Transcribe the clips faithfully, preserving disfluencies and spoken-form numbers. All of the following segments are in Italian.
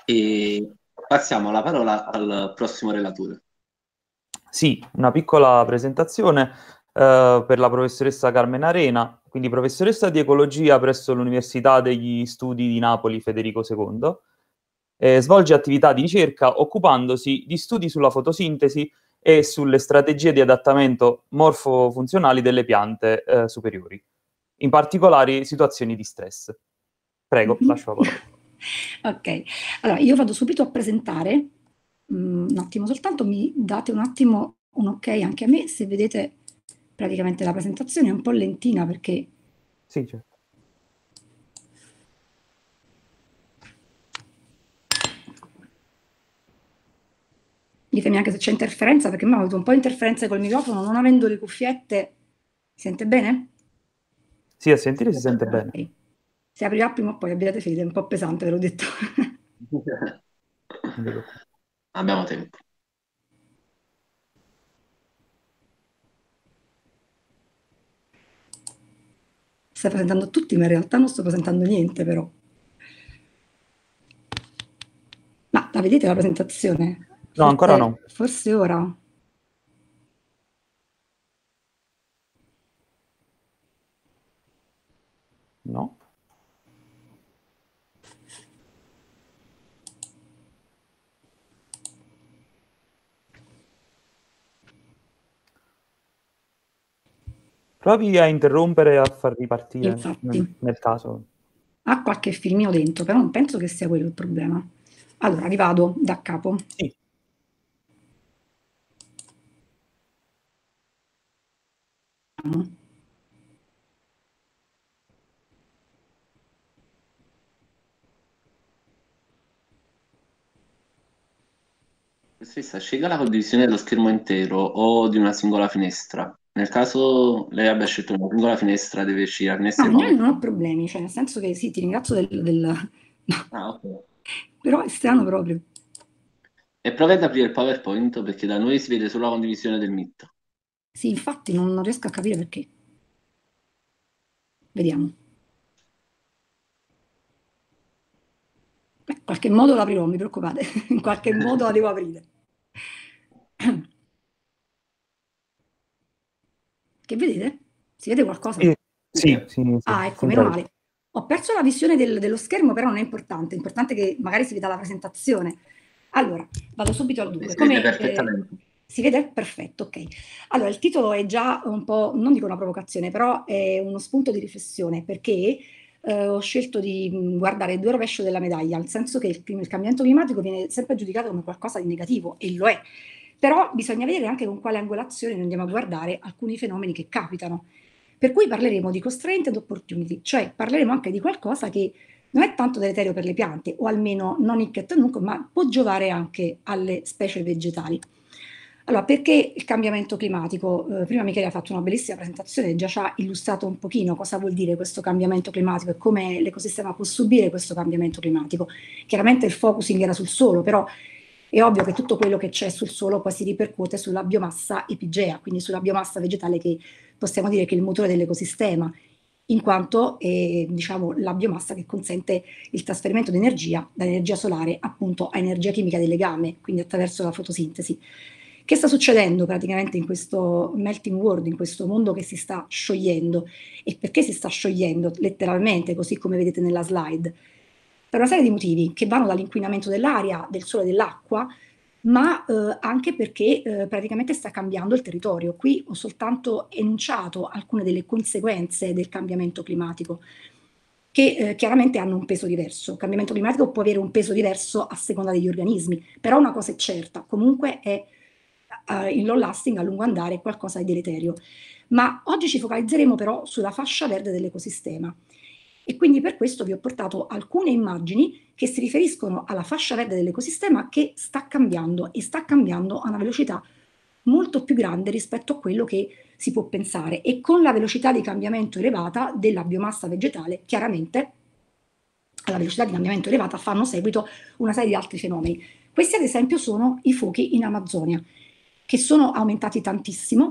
E passiamo la parola al prossimo relatore. Sì, una piccola presentazione eh, per la professoressa Carmen Arena, quindi professoressa di ecologia presso l'Università degli Studi di Napoli Federico secondo. Eh, svolge attività di ricerca occupandosi di studi sulla fotosintesi e sulle strategie di adattamento morfofunzionali delle piante eh, superiori, in particolari situazioni di stress. Prego, lascio la parola. Ok, allora io vado subito a presentare, mm, un attimo soltanto, mi date un attimo un ok anche a me, se vedete praticamente la presentazione è un po' lentina perché... Sì, certo. Ditemi anche se c'è interferenza, perché mi ho avuto un po' di interferenze col microfono, non avendo le cuffiette. Si sente bene? Sì, a sentire si sente bene. Okay. Si aprirà prima o poi, abbiate fede, è un po' pesante, ve l'ho detto. Abbiamo tempo. Stai presentando tutti, ma in realtà non sto presentando niente, però. Ma la vedete la presentazione? No, Forse, ancora no. Forse ora. No. Provi a interrompere e a far ripartire Infatti. nel, nel caso. Ha qualche filmino dentro, però non penso che sia quello il problema. Allora, rivado da capo. Sì. Stessa, scelga la condivisione dello schermo intero o di una singola finestra. Nel caso lei abbia scelto una singola finestra, deve sceglierne No, in genere PowerPoint. non ho problemi, cioè nel senso che sì, ti ringrazio del... del... No. Ah, ok. Però è strano proprio. E prova ad aprire il PowerPoint perché da noi si vede solo la condivisione del Meet. Sì, infatti non, non riesco a capire perché. Vediamo. In qualche modo lo aprirò, non vi preoccupate. In qualche modo la devo aprire. Che vedete? Si vede qualcosa? Sì, sì, sì, sì, Ah, ecco, sembra meno di- male. Ho perso la visione del- dello schermo, però non è importante. È importante che magari si veda la presentazione. Allora, vado subito al dunque. Si vede Come, eh, perfettamente. si vede? Perfetto, ok. Allora, il titolo è già un po', non dico una provocazione, però è uno spunto di riflessione, perché eh, ho scelto di mh, guardare due rovescio della medaglia, nel senso che il, il cambiamento climatico viene sempre giudicato come qualcosa di negativo, e lo è. Però bisogna vedere anche con quale angolazione noi andiamo a guardare alcuni fenomeni che capitano. Per cui parleremo di constraint ed opportunity, cioè parleremo anche di qualcosa che non è tanto deleterio per le piante, o almeno non hic et nunc, ma può giovare anche alle specie vegetali. Allora, perché il cambiamento climatico? Eh, prima Michele ha fatto una bellissima presentazione, già ci ha illustrato un pochino cosa vuol dire questo cambiamento climatico e come l'ecosistema può subire questo cambiamento climatico. Chiaramente il focusing era sul suolo, però è ovvio che tutto quello che c'è sul suolo poi si ripercuote sulla biomassa epigea, quindi sulla biomassa vegetale che possiamo dire che è il motore dell'ecosistema, in quanto è, diciamo, la biomassa che consente il trasferimento di energia da energia solare appunto a energia chimica del legame, quindi attraverso la fotosintesi. Che sta succedendo praticamente in questo melting world, in questo mondo che si sta sciogliendo? E perché si sta sciogliendo? Letteralmente, così come vedete nella slide. Per una serie di motivi che vanno dall'inquinamento dell'aria, del sole e dell'acqua, ma eh, anche perché eh, praticamente sta cambiando il territorio. Qui ho soltanto enunciato alcune delle conseguenze del cambiamento climatico, che eh, chiaramente hanno un peso diverso. Il cambiamento climatico può avere un peso diverso a seconda degli organismi, però una cosa è certa, comunque è eh, in long lasting, a lungo andare, è qualcosa di deleterio. Ma oggi ci focalizzeremo però sulla fascia verde dell'ecosistema. E quindi per questo vi ho portato alcune immagini che si riferiscono alla fascia verde dell'ecosistema che sta cambiando e sta cambiando a una velocità molto più grande rispetto a quello che si può pensare, e con la velocità di cambiamento elevata della biomassa vegetale, chiaramente alla velocità di cambiamento elevata fanno seguito una serie di altri fenomeni. Questi ad esempio sono i fuochi in Amazzonia, che sono aumentati tantissimo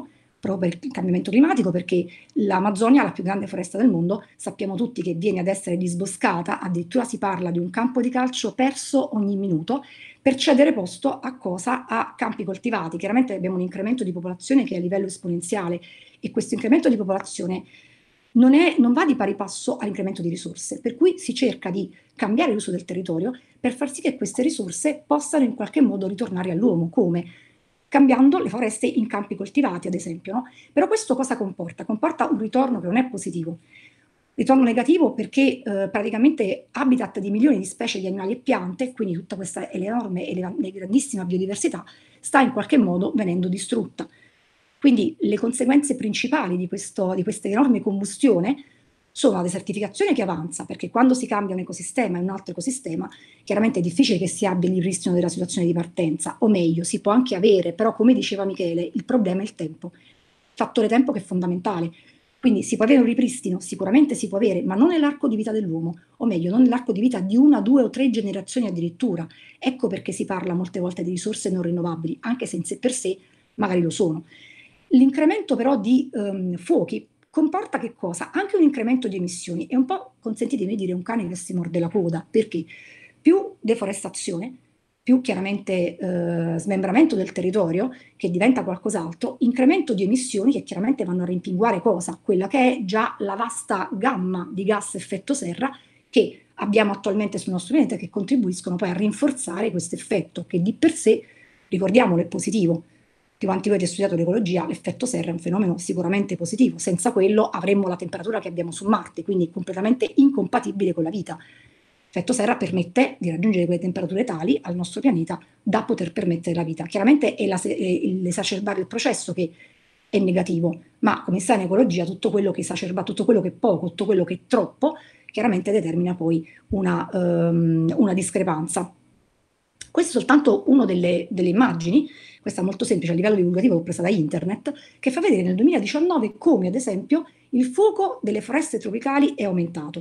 proprio per il cambiamento climatico, perché l'Amazzonia, la più grande foresta del mondo, sappiamo tutti che viene ad essere disboscata, addirittura si parla di un campo di calcio perso ogni minuto, per cedere posto a cosa? A campi coltivati. Chiaramente abbiamo un incremento di popolazione che è a livello esponenziale e questo incremento di popolazione non, è, non va di pari passo all'incremento di risorse, per cui si cerca di cambiare l'uso del territorio per far sì che queste risorse possano in qualche modo ritornare all'uomo. Come? Cambiando le foreste in campi coltivati, ad esempio. No? Però questo cosa comporta? Comporta un ritorno che non è positivo. Ritorno negativo perché eh, praticamente habitat di milioni di specie di animali e piante, quindi tutta questa enorme e grandissima biodiversità, sta in qualche modo venendo distrutta. Quindi le conseguenze principali di, questo, di questa enorme combustione sono la desertificazione che avanza, perché quando si cambia un ecosistema e un altro ecosistema, chiaramente è difficile che si abbia il ripristino della situazione di partenza, o meglio, si può anche avere, però come diceva Michele, il problema è il tempo. Fattore tempo che è fondamentale. Quindi si può avere un ripristino, sicuramente si può avere, ma non nell'arco di vita dell'uomo, o meglio, non nell'arco di vita di una, due o tre generazioni addirittura. Ecco perché si parla molte volte di risorse non rinnovabili, anche se in sé per sé magari lo sono. L'incremento però di um, fuochi comporta che cosa? Anche un incremento di emissioni. È un po', consentitemi di dire, un cane che si morde la coda, perché più deforestazione, più chiaramente eh, smembramento del territorio, che diventa qualcos'altro, incremento di emissioni che chiaramente vanno a rimpinguare cosa? Quella che è già la vasta gamma di gas effetto serra che abbiamo attualmente sul nostro pianeta, che contribuiscono poi a rinforzare questo effetto, che di per sé, ricordiamolo, è positivo. Tutti quanti voi avete studiato l'ecologia, l'effetto serra è un fenomeno sicuramente positivo, senza quello avremmo la temperatura che abbiamo su Marte, quindi completamente incompatibile con la vita. L'effetto serra permette di raggiungere quelle temperature tali al nostro pianeta da poter permettere la vita. Chiaramente è, la, è l'esacerbare il processo che è negativo, ma come sa in ecologia tutto quello che esacerba, tutto quello che è poco, tutto quello che è troppo, chiaramente determina poi una, um, una discrepanza. Questa è soltanto una delle, delle immagini, questa è molto semplice a livello divulgativo, l'ho presa da internet, che fa vedere nel duemiladiciannove come ad esempio il fuoco delle foreste tropicali è aumentato.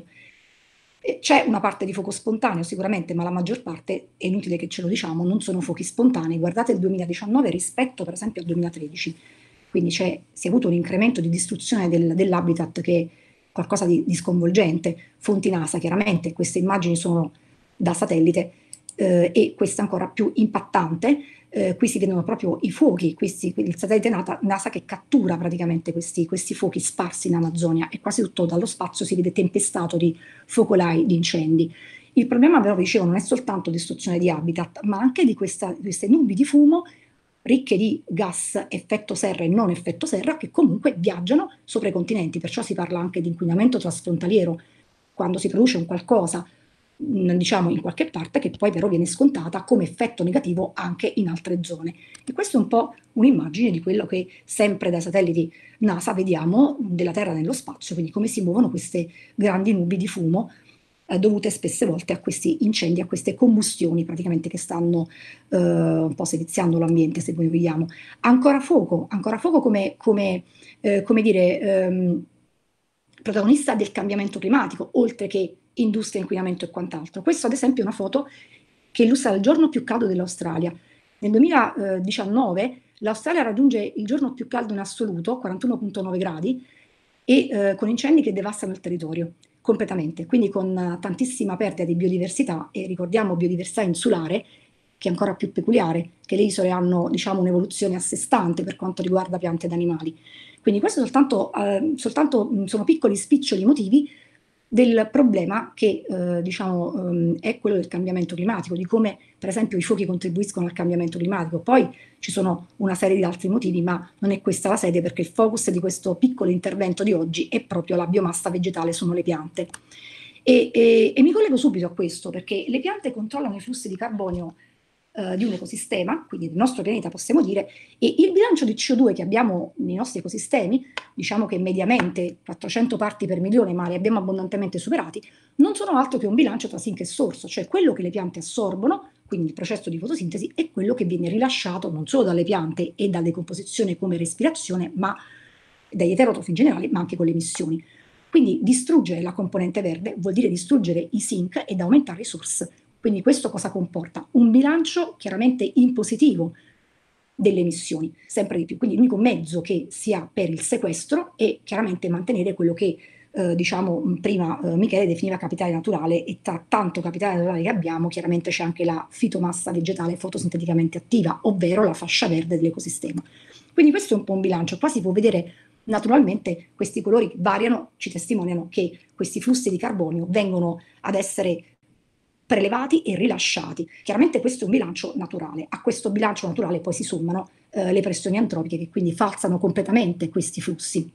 C'è una parte di fuoco spontaneo sicuramente, ma la maggior parte, è inutile che ce lo diciamo, non sono fuochi spontanei. Guardate il duemiladiciannove rispetto per esempio al duemilatredici, quindi c'è, si è avuto un incremento di distruzione del, dell'habitat che è qualcosa di, di sconvolgente. Fonti NASA, chiaramente, queste immagini sono da satellite eh, e questa ancora più impattante. Eh, qui si vedono proprio i fuochi, questi, il satellite NASA che cattura praticamente questi, questi fuochi sparsi in Amazzonia e quasi tutto dallo spazio si vede tempestato di focolai, di incendi. Il problema però, dicevo, non è soltanto distruzione di habitat, ma anche di questa, queste nubi di fumo ricche di gas effetto serra e non effetto serra che comunque viaggiano sopra i continenti, perciò si parla anche di inquinamento trasfrontaliero, quando si produce un qualcosa diciamo in qualche parte che poi però viene scontata come effetto negativo anche in altre zone. E questo è un po' un'immagine di quello che sempre dai satelliti NASA vediamo della Terra nello spazio, quindi come si muovono queste grandi nubi di fumo eh, dovute spesse volte a questi incendi, a queste combustioni praticamente che stanno eh, un po' seviziando l'ambiente, se voi vogliamo. Ancora fuoco, ancora fuoco come, come, eh, come dire ehm, protagonista del cambiamento climatico, oltre che industria, inquinamento e quant'altro. Questo ad esempio è una foto che illustra il giorno più caldo dell'Australia. Nel duemiladiciannove l'Australia raggiunge il giorno più caldo in assoluto, quarantuno virgola nove gradi, e eh, con incendi che devastano il territorio completamente, quindi con uh, tantissima perdita di biodiversità, e ricordiamo biodiversità insulare, che è ancora più peculiare, che le isole hanno diciamo un'evoluzione a sé stante per quanto riguarda piante ed animali. Quindi questo soltanto, eh, soltanto mh, sono piccoli spiccioli motivi del problema che eh, diciamo um, è quello del cambiamento climatico, di come per esempio i fuochi contribuiscono al cambiamento climatico. Poi ci sono una serie di altri motivi, ma non è questa la sede, perché il focus di questo piccolo intervento di oggi è proprio la biomassa vegetale, sono le piante. E, e, e mi collego subito a questo, perché le piante controllano i flussi di carbonio di un ecosistema, quindi del nostro pianeta possiamo dire, e il bilancio di C O due che abbiamo nei nostri ecosistemi, diciamo che mediamente quattrocento parti per milione, ma li abbiamo abbondantemente superati, non sono altro che un bilancio tra sink e sorso, cioè quello che le piante assorbono, quindi il processo di fotosintesi, e quello che viene rilasciato non solo dalle piante e dalla decomposizione come respirazione, ma dagli eterotrofi in generale, ma anche con le emissioni. Quindi distruggere la componente verde vuol dire distruggere i sink ed aumentare i source. Quindi questo cosa comporta? Un bilancio chiaramente in positivo, delle emissioni, sempre di più. Quindi l'unico mezzo che si ha per il sequestro è chiaramente mantenere quello che eh, diciamo prima eh, Michele definiva capitale naturale, e tra tanto capitale naturale che abbiamo chiaramente c'è anche la fitomassa vegetale fotosinteticamente attiva, ovvero la fascia verde dell'ecosistema. Quindi questo è un po' un bilancio. Qua si può vedere naturalmente questi colori che variano, ci testimoniano che questi flussi di carbonio vengono ad essere prelevati e rilasciati. Chiaramente questo è un bilancio naturale. A questo bilancio naturale poi si sommano eh, le pressioni antropiche, che quindi falsano completamente questi flussi,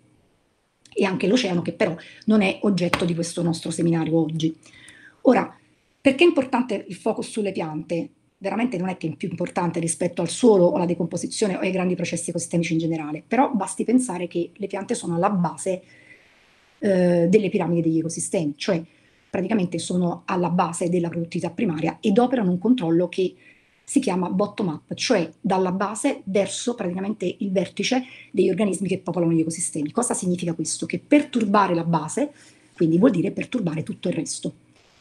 e anche l'oceano, che però non è oggetto di questo nostro seminario oggi. Ora, perché è importante il focus sulle piante? Veramente non è che è più importante rispetto al suolo o alla decomposizione o ai grandi processi ecosistemici in generale, però basti pensare che le piante sono alla base eh, delle piramidi degli ecosistemi, cioè praticamente sono alla base della produttività primaria ed operano un controllo che si chiama bottom up, cioè dalla base verso praticamente il vertice degli organismi che popolano gli ecosistemi. Cosa significa questo? Che perturbare la base, quindi vuol dire perturbare tutto il resto.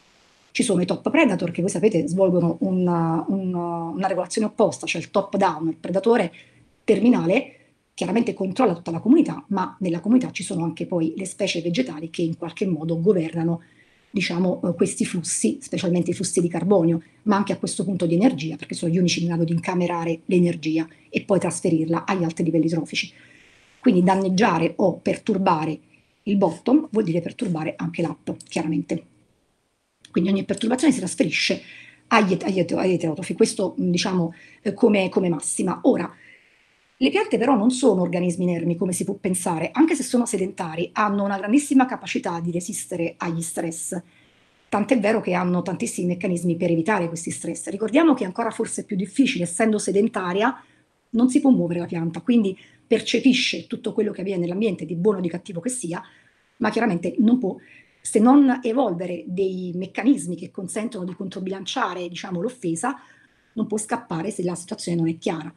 Ci sono i top predator che voi sapete svolgono una, una, una regolazione opposta, cioè il top down, il predatore terminale chiaramente controlla tutta la comunità, ma nella comunità ci sono anche poi le specie vegetali che in qualche modo governano, diciamo, eh, questi flussi, specialmente i flussi di carbonio, ma anche a questo punto di energia, perché sono gli unici in grado di incamerare l'energia e poi trasferirla agli altri livelli trofici. Quindi danneggiare o perturbare il bottom vuol dire perturbare anche l'up, chiaramente. Quindi ogni perturbazione si trasferisce agli, agli, agli eterotrofi, questo diciamo eh, come, come massima. Ora, le piante però non sono organismi inermi come si può pensare, anche se sono sedentari, hanno una grandissima capacità di resistere agli stress, tant'è vero che hanno tantissimi meccanismi per evitare questi stress. Ricordiamo che è ancora forse più difficile, essendo sedentaria, non si può muovere la pianta, quindi percepisce tutto quello che avviene nell'ambiente, di buono o di cattivo che sia, ma chiaramente non può, se non evolvere dei meccanismi che consentono di controbilanciare, diciamo, l'offesa, non può scappare se la situazione non è chiara.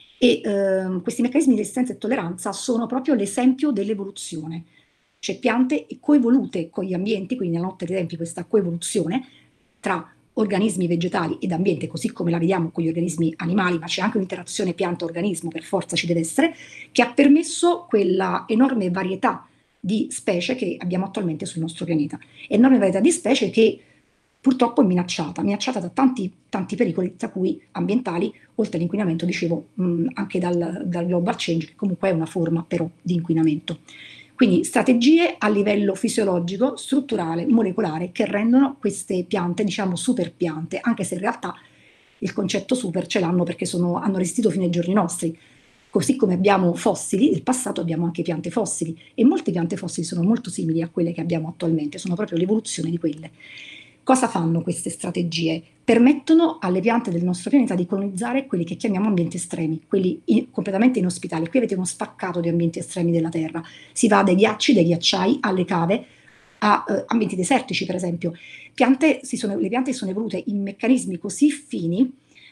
E eh, questi meccanismi di resistenza e tolleranza sono proprio l'esempio dell'evoluzione. C'è piante coevolute con gli ambienti, quindi nella notte dei tempi questa coevoluzione tra organismi vegetali ed ambiente, così come la vediamo con gli organismi animali, ma c'è anche un'interazione pianta-organismo, per forza ci deve essere, che ha permesso quella enorme varietà di specie che abbiamo attualmente sul nostro pianeta. Enorme varietà di specie che purtroppo è minacciata, minacciata da tanti, tanti pericoli, tra cui ambientali, oltre all'inquinamento, dicevo, mh, anche dal, dal global change, che comunque è una forma però di inquinamento. Quindi strategie a livello fisiologico, strutturale, molecolare, che rendono queste piante, diciamo, super piante, anche se in realtà il concetto super ce l'hanno perché sono, hanno resistito fino ai giorni nostri. Così come abbiamo fossili, nel passato abbiamo anche piante fossili, e molte piante fossili sono molto simili a quelle che abbiamo attualmente, sono proprio l'evoluzione di quelle. Cosa fanno queste strategie? Permettono alle piante del nostro pianeta di colonizzare quelli che chiamiamo ambienti estremi, quelli in, completamente inospitali. Qui avete uno spaccato di ambienti estremi della Terra. Si va dai ghiacci, dai ghiacciai, alle cave, a eh, ambienti desertici, per esempio. Piante, si sono, le piante sono evolute in meccanismi così fini,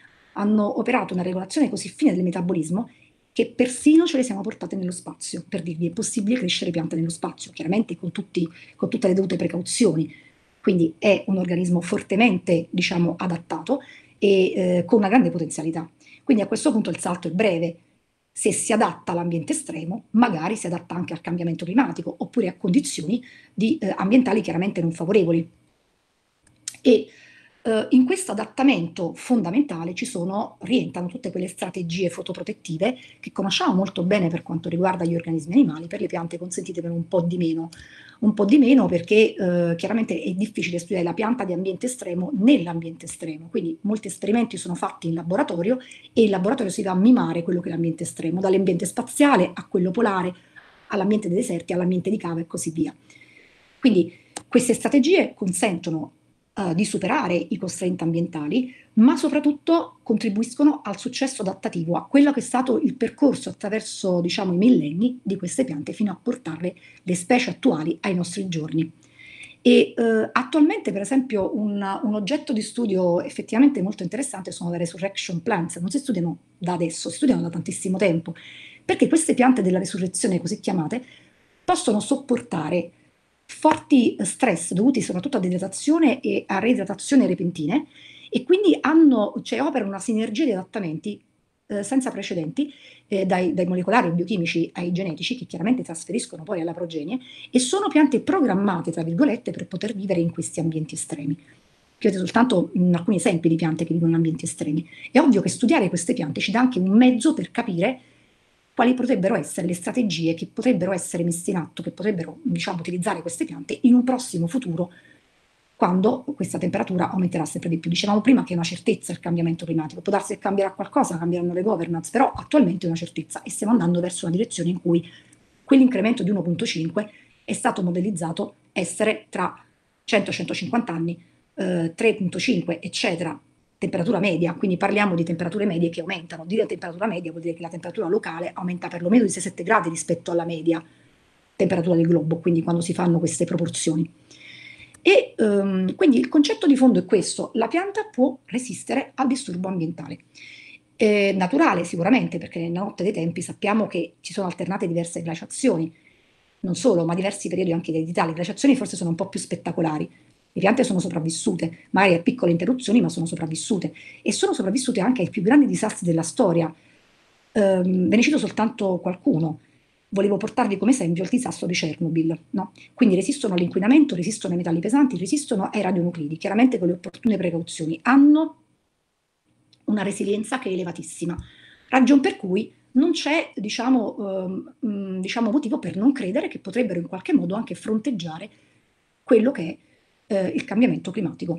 hanno operato una regolazione così fine del metabolismo, che persino ce le siamo portate nello spazio. Per dirvi, è possibile crescere piante nello spazio, chiaramente con, tutti, con tutte le dovute precauzioni. Quindi è un organismo fortemente, diciamo, adattato e eh, con una grande potenzialità. Quindi a questo punto il salto è breve. Se si adatta all'ambiente estremo, magari si adatta anche al cambiamento climatico, oppure a condizioni di, eh, ambientali chiaramente non favorevoli. E eh, in questo adattamento fondamentale ci sono, rientrano tutte quelle strategie fotoprotettive che conosciamo molto bene per quanto riguarda gli organismi animali. Per le piante consentitemelo un po' di meno. Un po' di meno perché eh, chiaramente è difficile studiare la pianta di ambiente estremo nell'ambiente estremo, quindi molti esperimenti sono fatti in laboratorio e in laboratorio si va a mimare quello che è l'ambiente estremo, dall'ambiente spaziale a quello polare, all'ambiente dei deserti, all'ambiente di cava e così via. Quindi queste strategie consentono uh, di superare i constraint ambientali, ma soprattutto contribuiscono al successo adattativo, a quello che è stato il percorso attraverso, diciamo, i millenni di queste piante fino a portarle le specie attuali ai nostri giorni. E eh, attualmente, per esempio, un, un oggetto di studio effettivamente molto interessante sono le resurrection plants. Non si studiano da adesso, si studiano da tantissimo tempo, perché queste piante della resurrezione, così chiamate, possono sopportare forti stress dovuti soprattutto ad idratazione e a reidratazione repentine, e quindi hanno, cioè, operano una sinergia di adattamenti eh, senza precedenti, eh, dai, dai molecolari biochimici ai genetici, che chiaramente trasferiscono poi alla progenie, e sono piante programmate, tra virgolette, per poter vivere in questi ambienti estremi. Chiudo soltanto in alcuni esempi di piante che vivono in ambienti estremi. È ovvio che studiare queste piante ci dà anche un mezzo per capire quali potrebbero essere le strategie che potrebbero essere messe in atto, che potrebbero, diciamo, utilizzare queste piante in un prossimo futuro, quando questa temperatura aumenterà sempre di più. Dicevamo prima che è una certezza il cambiamento climatico, può darsi che cambierà qualcosa, cambieranno le governance, però attualmente è una certezza e stiamo andando verso una direzione in cui quell'incremento di uno virgola cinque è stato modellizzato essere tra cento centocinquanta anni, eh, tre virgola cinque, eccetera, temperatura media, quindi parliamo di temperature medie che aumentano. Dire temperatura media vuol dire che la temperatura locale aumenta perlomeno di sei sette gradi rispetto alla media temperatura del globo, quindi quando si fanno queste proporzioni. E um, quindi il concetto di fondo è questo: la pianta può resistere al disturbo ambientale. Eh, naturale sicuramente, perché nella notte dei tempi sappiamo che ci sono alternate diverse glaciazioni, non solo, ma diversi periodi anche di eredità. Le glaciazioni forse sono un po' più spettacolari. Le piante sono sopravvissute, magari a piccole interruzioni, ma sono sopravvissute. E sono sopravvissute anche ai più grandi disastri della storia. Um, ve ne cito soltanto qualcuno. Volevo portarvi come esempio il disastro di Chernobyl, no? Quindi resistono all'inquinamento, resistono ai metalli pesanti, resistono ai radionuclidi, chiaramente con le opportune precauzioni. Hanno una resilienza che è elevatissima, ragion per cui non c'è, diciamo, ehm, diciamo, motivo per non credere che potrebbero in qualche modo anche fronteggiare quello che è eh, il cambiamento climatico.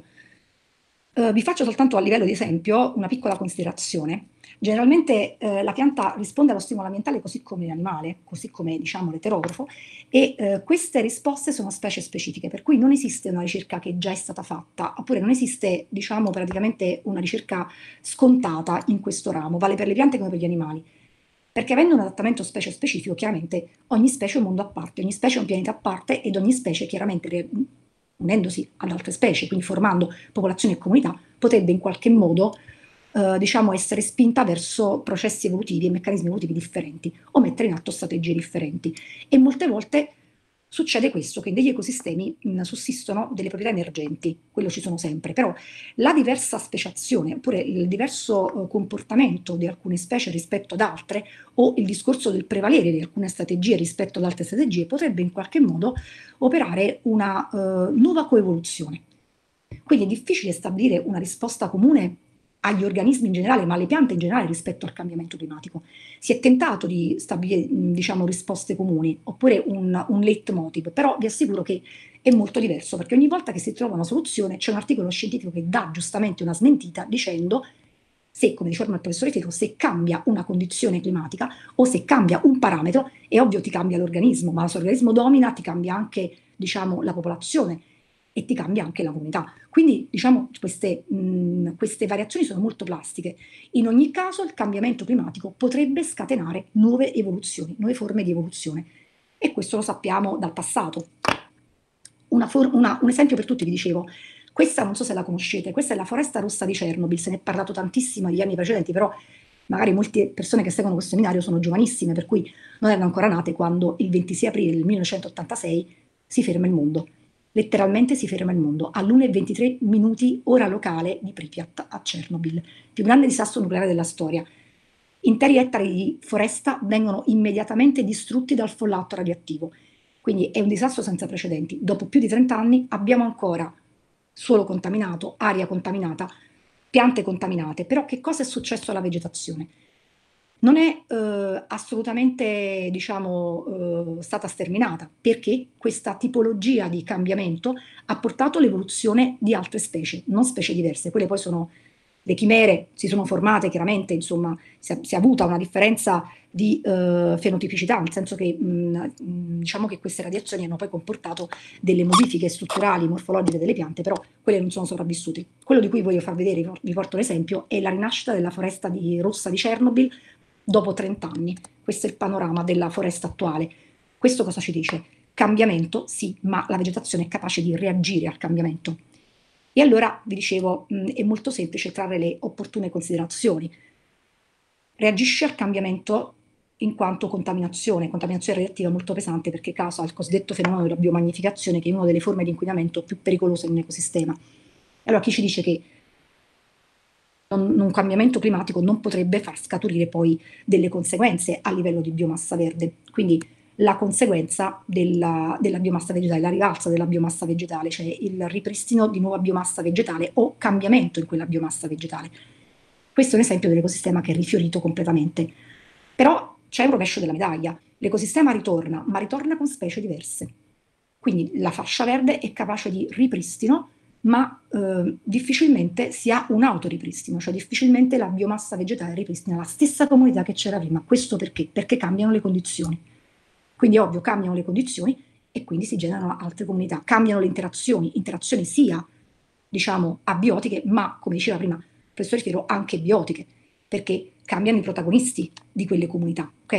Uh, vi faccio soltanto a livello di esempio una piccola considerazione. Generalmente eh, la pianta risponde allo stimolo ambientale così come l'animale, così come diciamo l'eterografo, e eh, queste risposte sono specie specifiche, per cui non esiste una ricerca che già è stata fatta, oppure non esiste, diciamo, praticamente una ricerca scontata in questo ramo, vale per le piante come per gli animali. Perché avendo un adattamento specie specifico, chiaramente ogni specie è un mondo a parte, ogni specie è un pianeta a parte ed ogni specie chiaramente, unendosi ad altre specie, quindi formando popolazioni e comunità, potrebbe in qualche modo eh, diciamo essere spinta verso processi evolutivi e meccanismi evolutivi differenti o mettere in atto strategie differenti. E molte volte succede questo, che negli ecosistemi mh, sussistono delle proprietà emergenti, quello ci sono sempre, però la diversa speciazione oppure il diverso eh, comportamento di alcune specie rispetto ad altre o il discorso del prevalere di alcune strategie rispetto ad altre strategie potrebbe in qualche modo operare una uh, nuova coevoluzione. Quindi è difficile stabilire una risposta comune agli organismi in generale, ma alle piante in generale rispetto al cambiamento climatico. Si è tentato di stabilire, diciamo, risposte comuni, oppure un, un leitmotiv, però vi assicuro che è molto diverso, perché ogni volta che si trova una soluzione c'è un articolo scientifico che dà giustamente una smentita dicendo se, come diceva il professore Fico, se cambia una condizione climatica o se cambia un parametro, è ovvio ti cambia l'organismo, ma se l'organismo domina ti cambia anche, diciamo, la popolazione e ti cambia anche la comunità. Quindi, diciamo, queste, mh, queste variazioni sono molto plastiche. In ogni caso il cambiamento climatico potrebbe scatenare nuove evoluzioni, nuove forme di evoluzione. E questo lo sappiamo dal passato. Una for- una, un esempio per tutti, vi dicevo, questa non so se la conoscete, questa è la foresta rossa di Chernobyl, se ne è parlato tantissimo negli anni precedenti, però magari molte persone che seguono questo seminario sono giovanissime, per cui non erano ancora nate quando il ventisei aprile del millenovecentottantasei si ferma il mondo. Letteralmente si ferma il mondo all'una e ventitré minuti ora locale di Pripyat a Chernobyl, più grande disastro nucleare della storia. Interi ettari di foresta vengono immediatamente distrutti dal fallout radioattivo, quindi è un disastro senza precedenti. Dopo più di trenta anni abbiamo ancora suolo contaminato, aria contaminata, piante contaminate, però che cosa è successo alla vegetazione? Non è eh, assolutamente, diciamo, eh, stata sterminata, perché questa tipologia di cambiamento ha portato all'evoluzione di altre specie, non specie diverse. Quelle poi sono le chimere, si sono formate chiaramente, insomma, si è, si è avuta una differenza di eh, fenotipicità, nel senso che mh, diciamo che queste radiazioni hanno poi comportato delle modifiche strutturali, morfologiche delle piante, però quelle non sono sopravvissute. Quello di cui voglio far vedere, vi porto l'esempio, è la rinascita della foresta di, rossa di Chernobyl dopo trenta anni. Questo è il panorama della foresta attuale. Questo cosa ci dice? Cambiamento, sì, ma la vegetazione è capace di reagire al cambiamento. E allora, vi dicevo, mh, è molto semplice trarre le opportune considerazioni. Reagisce al cambiamento in quanto contaminazione, contaminazione radioattiva molto pesante perché causa il cosiddetto fenomeno della biomagnificazione, che è una delle forme di inquinamento più pericolose in un ecosistema. Allora chi ci dice che non, un cambiamento climatico non potrebbe far scaturire poi delle conseguenze a livello di biomassa verde. Quindi la conseguenza della, della biomassa vegetale, la rivalsa della biomassa vegetale, cioè il ripristino di nuova biomassa vegetale o cambiamento in quella biomassa vegetale. Questo è un esempio dell'ecosistema che è rifiorito completamente. Però c'è un rovescio della medaglia. L'ecosistema ritorna, ma ritorna con specie diverse. Quindi la fascia verde è capace di ripristino, ma eh, difficilmente si ha un autoripristino, cioè difficilmente la biomassa vegetale ripristina la stessa comunità che c'era prima. Questo perché? Perché cambiano le condizioni. Quindi ovvio, cambiano le condizioni e quindi si generano altre comunità. Cambiano le interazioni, interazioni sia, diciamo, abiotiche, ma, come diceva prima il professore Fiero, anche biotiche, perché cambiano i protagonisti di quelle comunità, ok?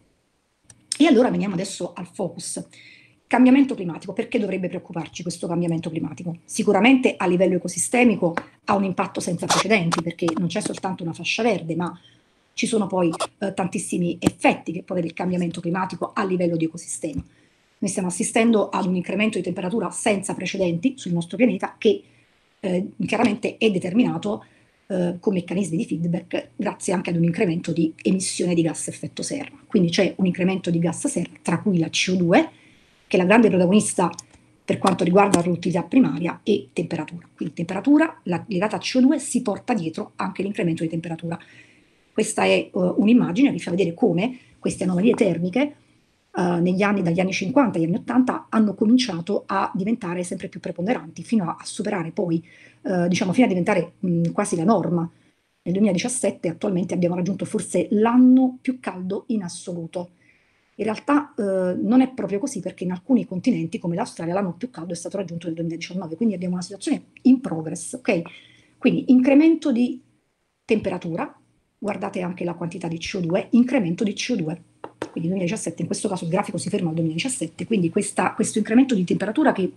E allora veniamo adesso al focus. Cambiamento climatico, perché dovrebbe preoccuparci questo cambiamento climatico? Sicuramente a livello ecosistemico ha un impatto senza precedenti, perché non c'è soltanto una fascia verde, ma ci sono poi eh, tantissimi effetti che può avere il cambiamento climatico a livello di ecosistema. Noi stiamo assistendo ad un incremento di temperatura senza precedenti sul nostro pianeta che eh, chiaramente è determinato eh, con meccanismi di feedback grazie anche ad un incremento di emissione di gas effetto serra. Quindi c'è un incremento di gas serra, tra cui la C O due, che è la grande protagonista per quanto riguarda la produttività primaria, e temperatura. Quindi temperatura la, legata a C O due si porta dietro anche l'incremento di temperatura. Questa è uh, un'immagine che vi fa vedere come queste anomalie termiche uh, negli anni, dagli anni cinquanta agli anni ottanta hanno cominciato a diventare sempre più preponderanti, fino a, a superare poi, uh, diciamo, fino a diventare mh, quasi la norma. Nel duemiladiciassette attualmente abbiamo raggiunto forse l'anno più caldo in assoluto. In realtà eh, non è proprio così, perché in alcuni continenti, come l'Australia, l'anno più caldo è stato raggiunto nel duemiladiciannove, quindi abbiamo una situazione in progress, ok? Quindi incremento di temperatura, guardate anche la quantità di C O due, incremento di C O due, quindi duemiladiciassette, in questo caso il grafico si ferma al duemiladiciassette, quindi questa, questo incremento di temperatura che,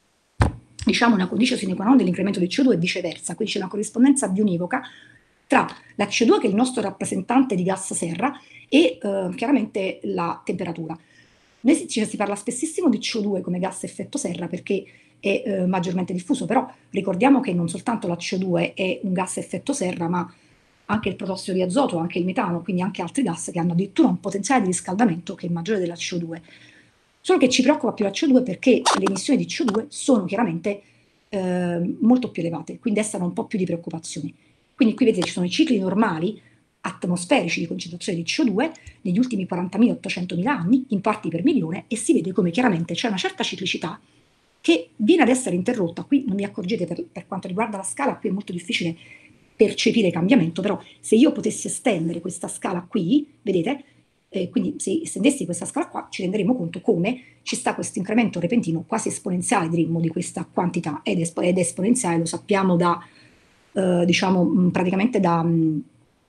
diciamo, una condizione sine qua non dell'incremento di C O due e viceversa, quindi c'è una corrispondenza bionivoca tra la C O due, che è il nostro rappresentante di gas serra, e eh, chiaramente la temperatura. Noi ci si parla spessissimo di C O due come gas effetto serra perché è eh, maggiormente diffuso, però ricordiamo che non soltanto la C O due è un gas effetto serra, ma anche il protossido di azoto, anche il metano, quindi anche altri gas che hanno addirittura un potenziale di riscaldamento che è maggiore della C O due. Solo che ci preoccupa più la C O due perché le emissioni di C O due sono chiaramente eh, molto più elevate, quindi destano un po' più di preoccupazione. Quindi qui vedete ci sono i cicli normali atmosferici di concentrazione di C O due negli ultimi quarantamila ottocentomila anni, in parti per milione, e si vede come chiaramente c'è una certa ciclicità che viene ad essere interrotta. Qui non vi accorgete per, per quanto riguarda la scala, qui è molto difficile percepire il cambiamento, però se io potessi estendere questa scala qui, vedete, eh, quindi se estendessi questa scala qua, ci renderemo conto come ci sta questo incremento repentino, quasi esponenziale diremmo, di questa quantità, ed, espo- ed esponenziale, lo sappiamo da, eh, diciamo, mh, praticamente da... Mh,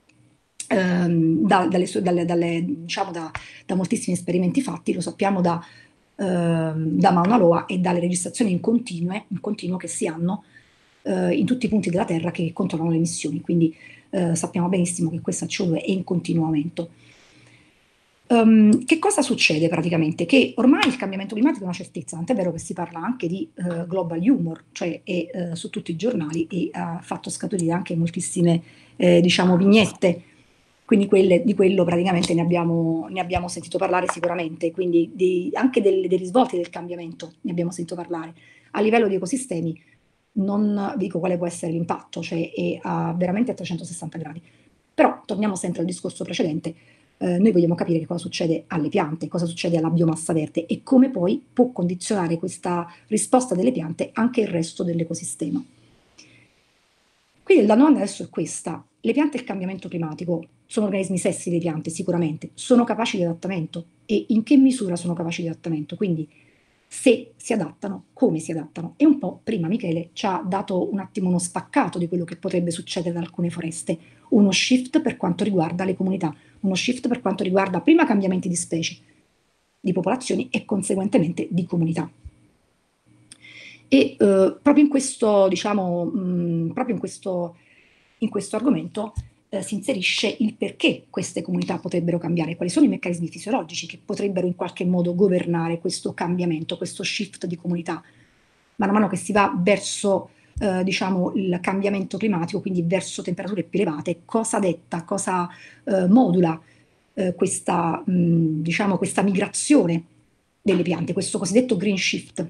ehm, da, dalle, dalle, dalle, diciamo da, da moltissimi esperimenti fatti, lo sappiamo da, ehm, da Mauna Loa e dalle registrazioni in, continue, in continuo che si hanno eh, in tutti i punti della Terra che controllano le emissioni, quindi eh, sappiamo benissimo che questa C O due è in continuo aumento. Um, che cosa succede praticamente? Che ormai il cambiamento climatico è una certezza, tant'è vero che si parla anche di uh, global humor, cioè è uh, su tutti i giornali e ha fatto scaturire anche moltissime eh, diciamo vignette, quindi quelle, di quello praticamente ne abbiamo, ne abbiamo sentito parlare sicuramente, quindi di, anche del, dei risvolti del cambiamento ne abbiamo sentito parlare. A livello di ecosistemi non dico quale può essere l'impatto, cioè è a, veramente a trecentosessanta gradi, però torniamo sempre al discorso precedente. Eh, noi vogliamo capire che cosa succede alle piante, cosa succede alla biomassa verde e come poi può condizionare questa risposta delle piante anche il resto dell'ecosistema. Quindi la domanda adesso è questa: le piante e il cambiamento climatico sono organismi sessi, le piante sicuramente, sono capaci di adattamento e in che misura sono capaci di adattamento? Quindi se si adattano, come si adattano? E un po' prima Michele ci ha dato un attimo uno spaccato di quello che potrebbe succedere ad alcune foreste, uno shift per quanto riguarda le comunità, uno shift per quanto riguarda prima cambiamenti di specie, di popolazioni e conseguentemente di comunità. E eh, proprio in questo, diciamo, mh, proprio in questo, in questo argomento eh, si inserisce il perché queste comunità potrebbero cambiare, quali sono i meccanismi fisiologici che potrebbero in qualche modo governare questo cambiamento, questo shift di comunità. Man mano che si va verso eh, diciamo, il cambiamento climatico, quindi verso temperature più elevate, cosa detta, cosa eh, modula eh, questa, mh, diciamo, questa migrazione delle piante, questo cosiddetto green shift.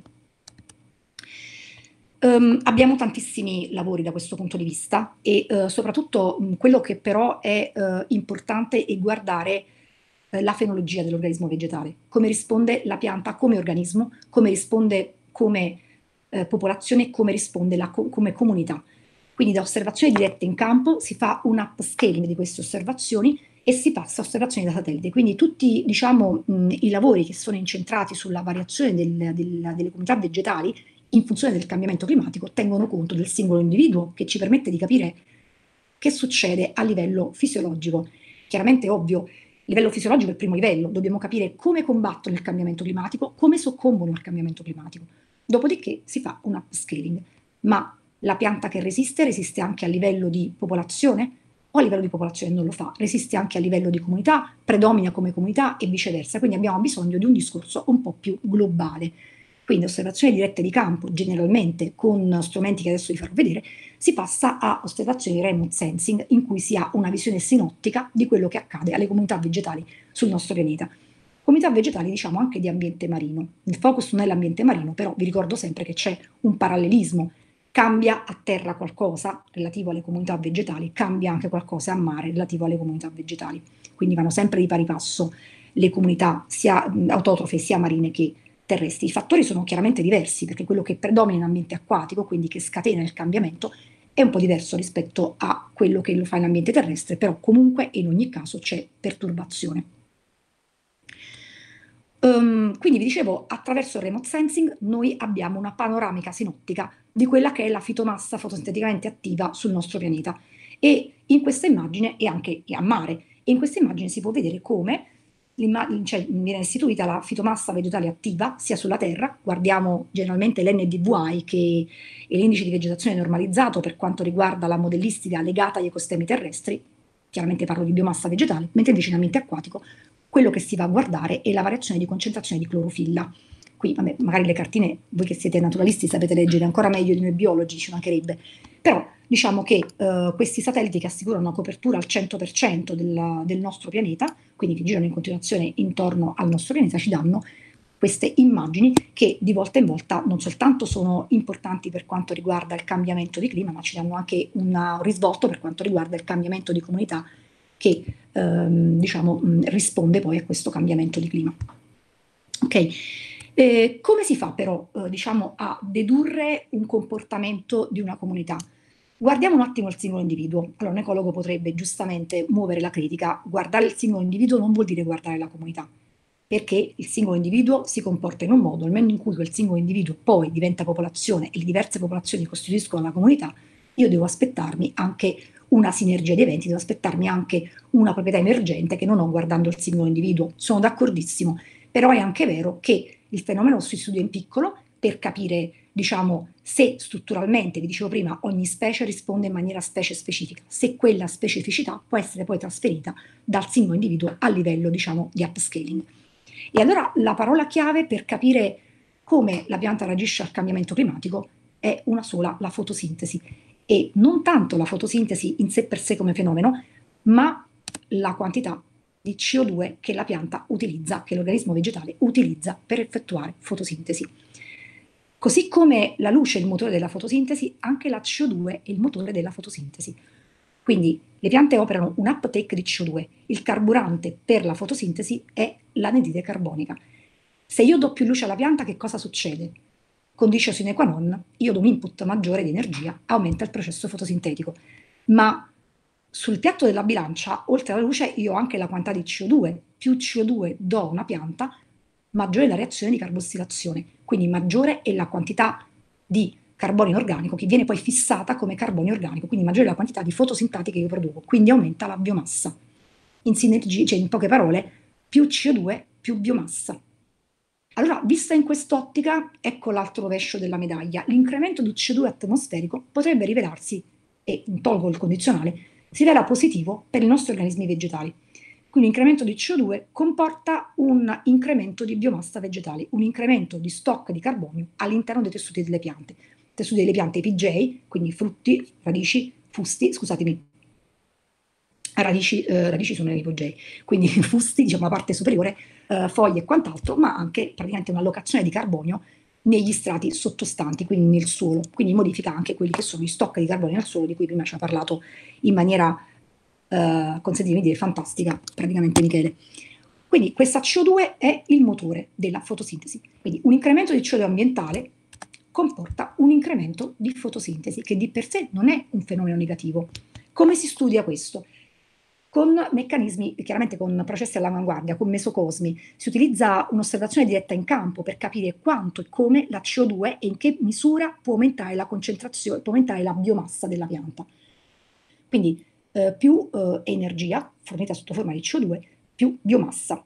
Um, abbiamo tantissimi lavori da questo punto di vista e uh, soprattutto mh, quello che però è uh, importante è guardare uh, la fenologia dell'organismo vegetale, come risponde la pianta come organismo, come risponde come uh, popolazione, come risponde la co come comunità. Quindi da osservazioni dirette in campo si fa un upscaling di queste osservazioni e si passa a osservazioni da satellite. Quindi tutti, diciamo, mh, i lavori che sono incentrati sulla variazione del, del, delle comunità vegetali in funzione del cambiamento climatico tengono conto del singolo individuo, che ci permette di capire che succede a livello fisiologico. Chiaramente è ovvio, il livello fisiologico è il primo livello, dobbiamo capire come combattono il cambiamento climatico, come soccombono al cambiamento climatico. Dopodiché si fa un upscaling. Ma la pianta che resiste, resiste anche a livello di popolazione? O a livello di popolazione non lo fa? Resiste anche a livello di comunità, predomina come comunità e viceversa. Quindi abbiamo bisogno di un discorso un po' più globale. Quindi osservazioni dirette di campo, generalmente con strumenti che adesso vi farò vedere, si passa a osservazioni remote sensing, in cui si ha una visione sinottica di quello che accade alle comunità vegetali sul nostro pianeta. Comunità vegetali, diciamo, anche di ambiente marino. Il focus non è l'ambiente marino, però vi ricordo sempre che c'è un parallelismo. Cambia a terra qualcosa relativo alle comunità vegetali, cambia anche qualcosa a mare relativo alle comunità vegetali. Quindi vanno sempre di pari passo le comunità sia autotrofe sia marine che terrestri. I fattori sono chiaramente diversi, perché quello che predomina in ambiente acquatico, quindi che scatena il cambiamento, è un po' diverso rispetto a quello che lo fa in ambiente terrestre, però comunque in ogni caso c'è perturbazione. Um, quindi vi dicevo, attraverso il remote sensing noi abbiamo una panoramica sinottica di quella che è la fitomassa fotosinteticamente attiva sul nostro pianeta, e in questa immagine, e anche a mare, e in questa immagine si può vedere come cioè, viene istituita la fitomassa vegetale attiva sia sulla Terra. Guardiamo generalmente l'N D V I, che è l'indice di vegetazione normalizzato per quanto riguarda la modellistica legata agli ecosistemi terrestri, chiaramente parlo di biomassa vegetale, mentre invece in ambiente acquatico quello che si va a guardare è la variazione di concentrazione di clorofilla. Qui vabbè, magari le cartine, voi che siete naturalisti sapete leggere ancora meglio di noi biologi, ci mancherebbe, però diciamo che eh, questi satelliti che assicurano una copertura al cento per cento del, del nostro pianeta, quindi che girano in continuazione intorno al nostro pianeta, ci danno queste immagini che di volta in volta non soltanto sono importanti per quanto riguarda il cambiamento di clima, ma ci danno anche un risvolto per quanto riguarda il cambiamento di comunità che ehm, diciamo, mh, risponde poi a questo cambiamento di clima. Ok, eh, come si fa però eh, diciamo, a dedurre un comportamento di una comunità? Guardiamo un attimo il singolo individuo. Allora un ecologo potrebbe giustamente muovere la critica: guardare il singolo individuo non vuol dire guardare la comunità, perché il singolo individuo si comporta in un modo, nel momento in cui quel singolo individuo poi diventa popolazione e le diverse popolazioni costituiscono la comunità, io devo aspettarmi anche una sinergia di eventi, devo aspettarmi anche una proprietà emergente che non ho guardando il singolo individuo. Sono d'accordissimo, però è anche vero che il fenomeno si studia in piccolo per capire, diciamo, se strutturalmente, vi dicevo prima, ogni specie risponde in maniera specie specifica, se quella specificità può essere poi trasferita dal singolo individuo a livello, diciamo, di upscaling. E allora la parola chiave per capire come la pianta reagisce al cambiamento climatico è una sola: la fotosintesi. E non tanto la fotosintesi in sé per sé come fenomeno, ma la quantità di C O due che la pianta utilizza, che l'organismo vegetale utilizza per effettuare fotosintesi. Così come la luce è il motore della fotosintesi, anche la C O due è il motore della fotosintesi. Quindi le piante operano un uptake di C O due. Il carburante per la fotosintesi è l'anidride carbonica. Se io do più luce alla pianta, che cosa succede? Condicio sine qua non, io do un input maggiore di energia, aumenta il processo fotosintetico. Ma sul piatto della bilancia, oltre alla luce, io ho anche la quantità di C O due. Più C O due do a una pianta, maggiore è la reazione di carbossilazione, quindi maggiore è la quantità di carbonio organico che viene poi fissata come carbonio organico, quindi maggiore è la quantità di fotosintati che io produco, quindi aumenta la biomassa. In sinergia, cioè in poche parole, più C O due, più biomassa. Allora, vista in quest'ottica, ecco l'altro rovescio della medaglia. L'incremento di C O due atmosferico potrebbe rivelarsi, e tolgo il condizionale, si rivela positivo per i nostri organismi vegetali. Quindi l'incremento di C O due comporta un incremento di biomassa vegetale, un incremento di stock di carbonio all'interno dei tessuti delle piante. studia delle piante I P J, quindi frutti, radici, fusti, scusatemi, radici, eh, radici sono i P J, quindi fusti, diciamo la parte superiore, eh, foglie e quant'altro, ma anche praticamente un'allocazione di carbonio negli strati sottostanti, quindi nel suolo, quindi modifica anche quelli che sono gli stock di carbonio nel suolo, di cui prima ci ha parlato in maniera, eh, consentitemi di dire, fantastica, praticamente Michele. Quindi questa C O due è il motore della fotosintesi, quindi un incremento di C O due ambientale comporta un incremento di fotosintesi, che di per sé non è un fenomeno negativo. Come si studia questo? Con meccanismi, chiaramente con processi all'avanguardia, con mesocosmi. Si utilizza un'osservazione diretta in campo per capire quanto e come la C O due e in che misura può aumentare la concentrazione, può aumentare la biomassa della pianta. Quindi eh, più eh, energia fornita sotto forma di C O due, più biomassa.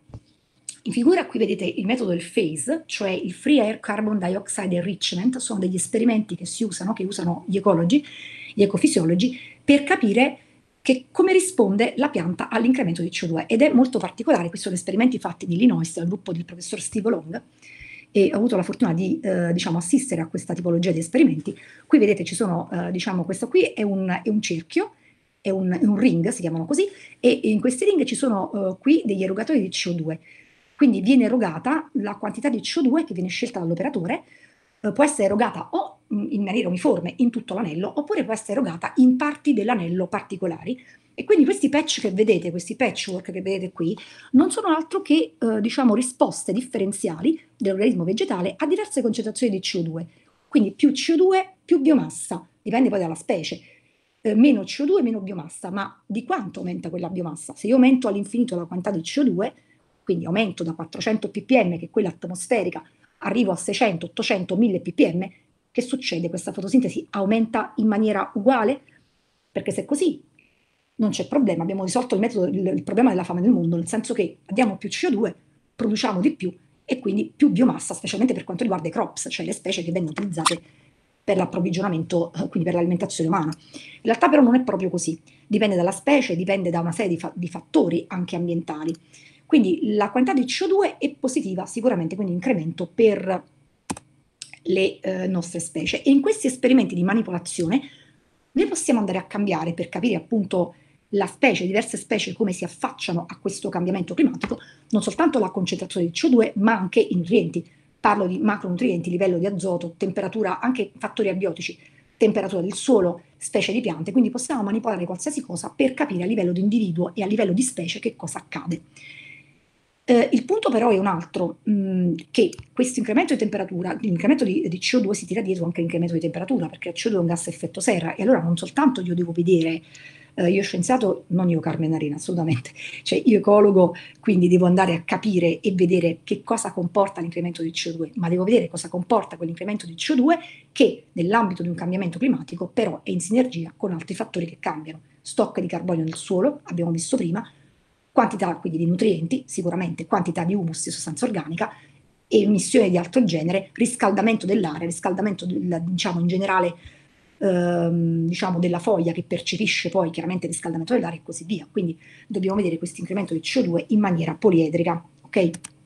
In figura qui vedete il metodo del phase, cioè il Free Air Carbon Dioxide Enrichment, sono degli esperimenti che si usano, che usano gli ecologi, gli ecofisiologi, per capire che come risponde la pianta all'incremento di C O due. Ed è molto particolare, questi sono esperimenti fatti in Illinois dal gruppo del professor Steve Long, e ho avuto la fortuna di eh, diciamo, assistere a questa tipologia di esperimenti. Qui vedete ci sono, eh, diciamo, questo qui è un, è un cerchio, è un, è un ring, si chiamano così, e in questi ring ci sono eh, qui degli erogatori di C O due. Quindi viene erogata la quantità di C O due che viene scelta dall'operatore, eh, può essere erogata o mh, in maniera uniforme in tutto l'anello, oppure può essere erogata in parti dell'anello particolari. E quindi questi patch che vedete, questi patchwork che vedete qui, non sono altro che eh, diciamo, risposte differenziali dell'organismo vegetale a diverse concentrazioni di C O due. Quindi più C O due, più biomassa, dipende poi dalla specie. Eh, meno C O due, meno biomassa, ma di quanto aumenta quella biomassa? Se io aumento all'infinito la quantità di C O due, quindi aumento da quattrocento ppm, che è quella atmosferica, arrivo a seicento, ottocento, mille ppm, che succede? Questa fotosintesi aumenta in maniera uguale? Perché se è così non c'è problema, abbiamo risolto il, metodo, il, il problema della fame del mondo, nel senso che abbiamo più C O due, produciamo di più e quindi più biomassa, specialmente per quanto riguarda i crops, cioè le specie che vengono utilizzate per l'approvvigionamento, quindi per l'alimentazione umana. In realtà però non è proprio così, dipende dalla specie, dipende da una serie di, fa di fattori anche ambientali. Quindi la quantità di C O due è positiva sicuramente, quindi incremento per le eh, nostre specie. E in questi esperimenti di manipolazione noi possiamo andare a cambiare per capire appunto la specie, diverse specie come si affacciano a questo cambiamento climatico, non soltanto la concentrazione di C O due, ma anche i nutrienti. Parlo di macronutrienti, livello di azoto, temperatura, anche fattori abiotici, temperatura del suolo, specie di piante, quindi possiamo manipolare qualsiasi cosa per capire a livello di individuo e a livello di specie che cosa accade. Eh, il punto però è un altro, mh, che questo incremento di temperatura, l'incremento di, di C O due si tira dietro anche l'incremento di temperatura, perché il C O due è un gas a effetto serra, e allora non soltanto io devo vedere, eh, io scienziato, non io Carmen Arena, assolutamente, cioè io ecologo, quindi devo andare a capire e vedere che cosa comporta l'incremento di C O due, ma devo vedere cosa comporta quell'incremento di C O due che nell'ambito di un cambiamento climatico però è in sinergia con altri fattori che cambiano, stock di carbonio nel suolo, abbiamo visto prima, quantità quindi di nutrienti, sicuramente quantità di humus, di sostanza organica, e emissione di altro genere, riscaldamento dell'aria, riscaldamento del, diciamo in generale ehm, diciamo della foglia che percepisce poi chiaramente il riscaldamento dell'aria e così via. Quindi dobbiamo vedere questo incremento di C O due in maniera poliedrica, ok?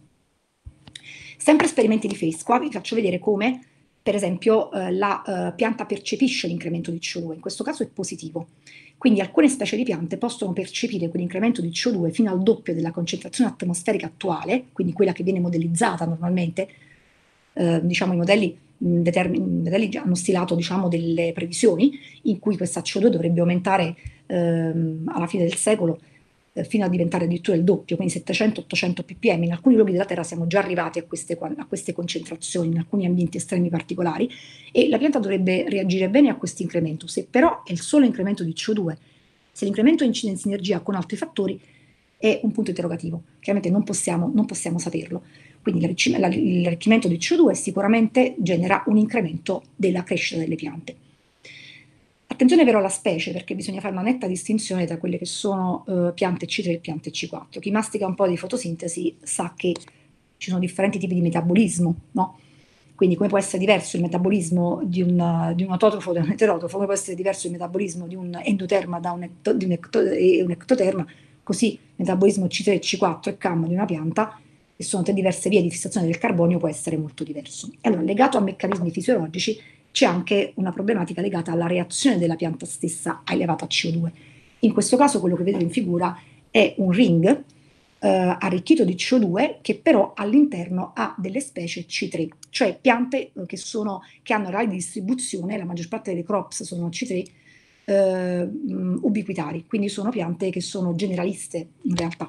Sempre esperimenti di phase, qua vi faccio vedere come per esempio eh, la eh, pianta percepisce l'incremento di C O due, in questo caso è positivo. Quindi alcune specie di piante possono percepire quell'incremento di C O due fino al doppio della concentrazione atmosferica attuale, quindi quella che viene modellizzata normalmente, eh, diciamo i modelli, mh, modelli hanno stilato diciamo, delle previsioni in cui questa C O due dovrebbe aumentare ehm, alla fine del secolo eh, fino a diventare addirittura il doppio, quindi settecento ottocento ppm. In alcuni luoghi della Terra siamo già arrivati a queste, a queste concentrazioni, in alcuni ambienti estremi particolari, e la pianta dovrebbe reagire bene a questo incremento. Se però è il solo incremento di C O due, se l'incremento incide in sinergia con altri fattori, è un punto interrogativo. Chiaramente non possiamo, non possiamo saperlo. Quindi l'arricchimento di C O due sicuramente genera un incremento della crescita delle piante. Attenzione però alla specie, perché bisogna fare una netta distinzione tra quelle che sono eh, piante C tre e piante C quattro. Chi mastica un po' di fotosintesi sa che ci sono differenti tipi di metabolismo, no? Quindi come può essere diverso il metabolismo di un, di un autotrofo da un eterografo, come può essere diverso il metabolismo di un endoterma da un, ecto, di un, ecto, un ectoterma, così il metabolismo C tre, C quattro e C A M di una pianta, che sono tre diverse vie di fissazione del carbonio, può essere molto diverso. Allora, legato a meccanismi fisiologici, c'è anche una problematica legata alla reazione della pianta stessa a elevata C O due. In questo caso quello che vedete in figura è un ring eh, arricchito di C O due che però all'interno ha delle specie C tre, cioè piante eh, che, sono, che hanno orari di distribuzione, la maggior parte delle crops sono C tre, eh, ubiquitari, quindi sono piante che sono generaliste in realtà.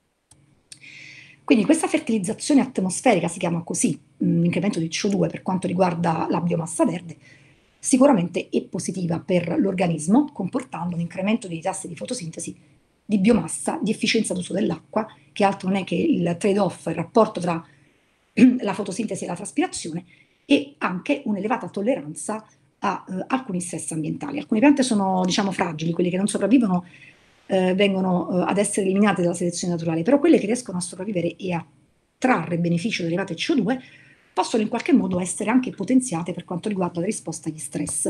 Quindi questa fertilizzazione atmosferica, si chiama così, l'incremento di C O due per quanto riguarda la biomassa verde, sicuramente è positiva per l'organismo, comportando un incremento dei tassi di fotosintesi, di biomassa, di efficienza d'uso dell'acqua, che altro non è che il trade-off, il rapporto tra la fotosintesi e la traspirazione, e anche un'elevata tolleranza a eh, alcuni stress ambientali. Alcune piante sono, diciamo, fragili, quelle che non sopravvivono eh, vengono eh, ad essere eliminate dalla selezione naturale, però quelle che riescono a sopravvivere e a trarre beneficio dalle elevate C O due possono in qualche modo essere anche potenziate per quanto riguarda la risposta agli stress.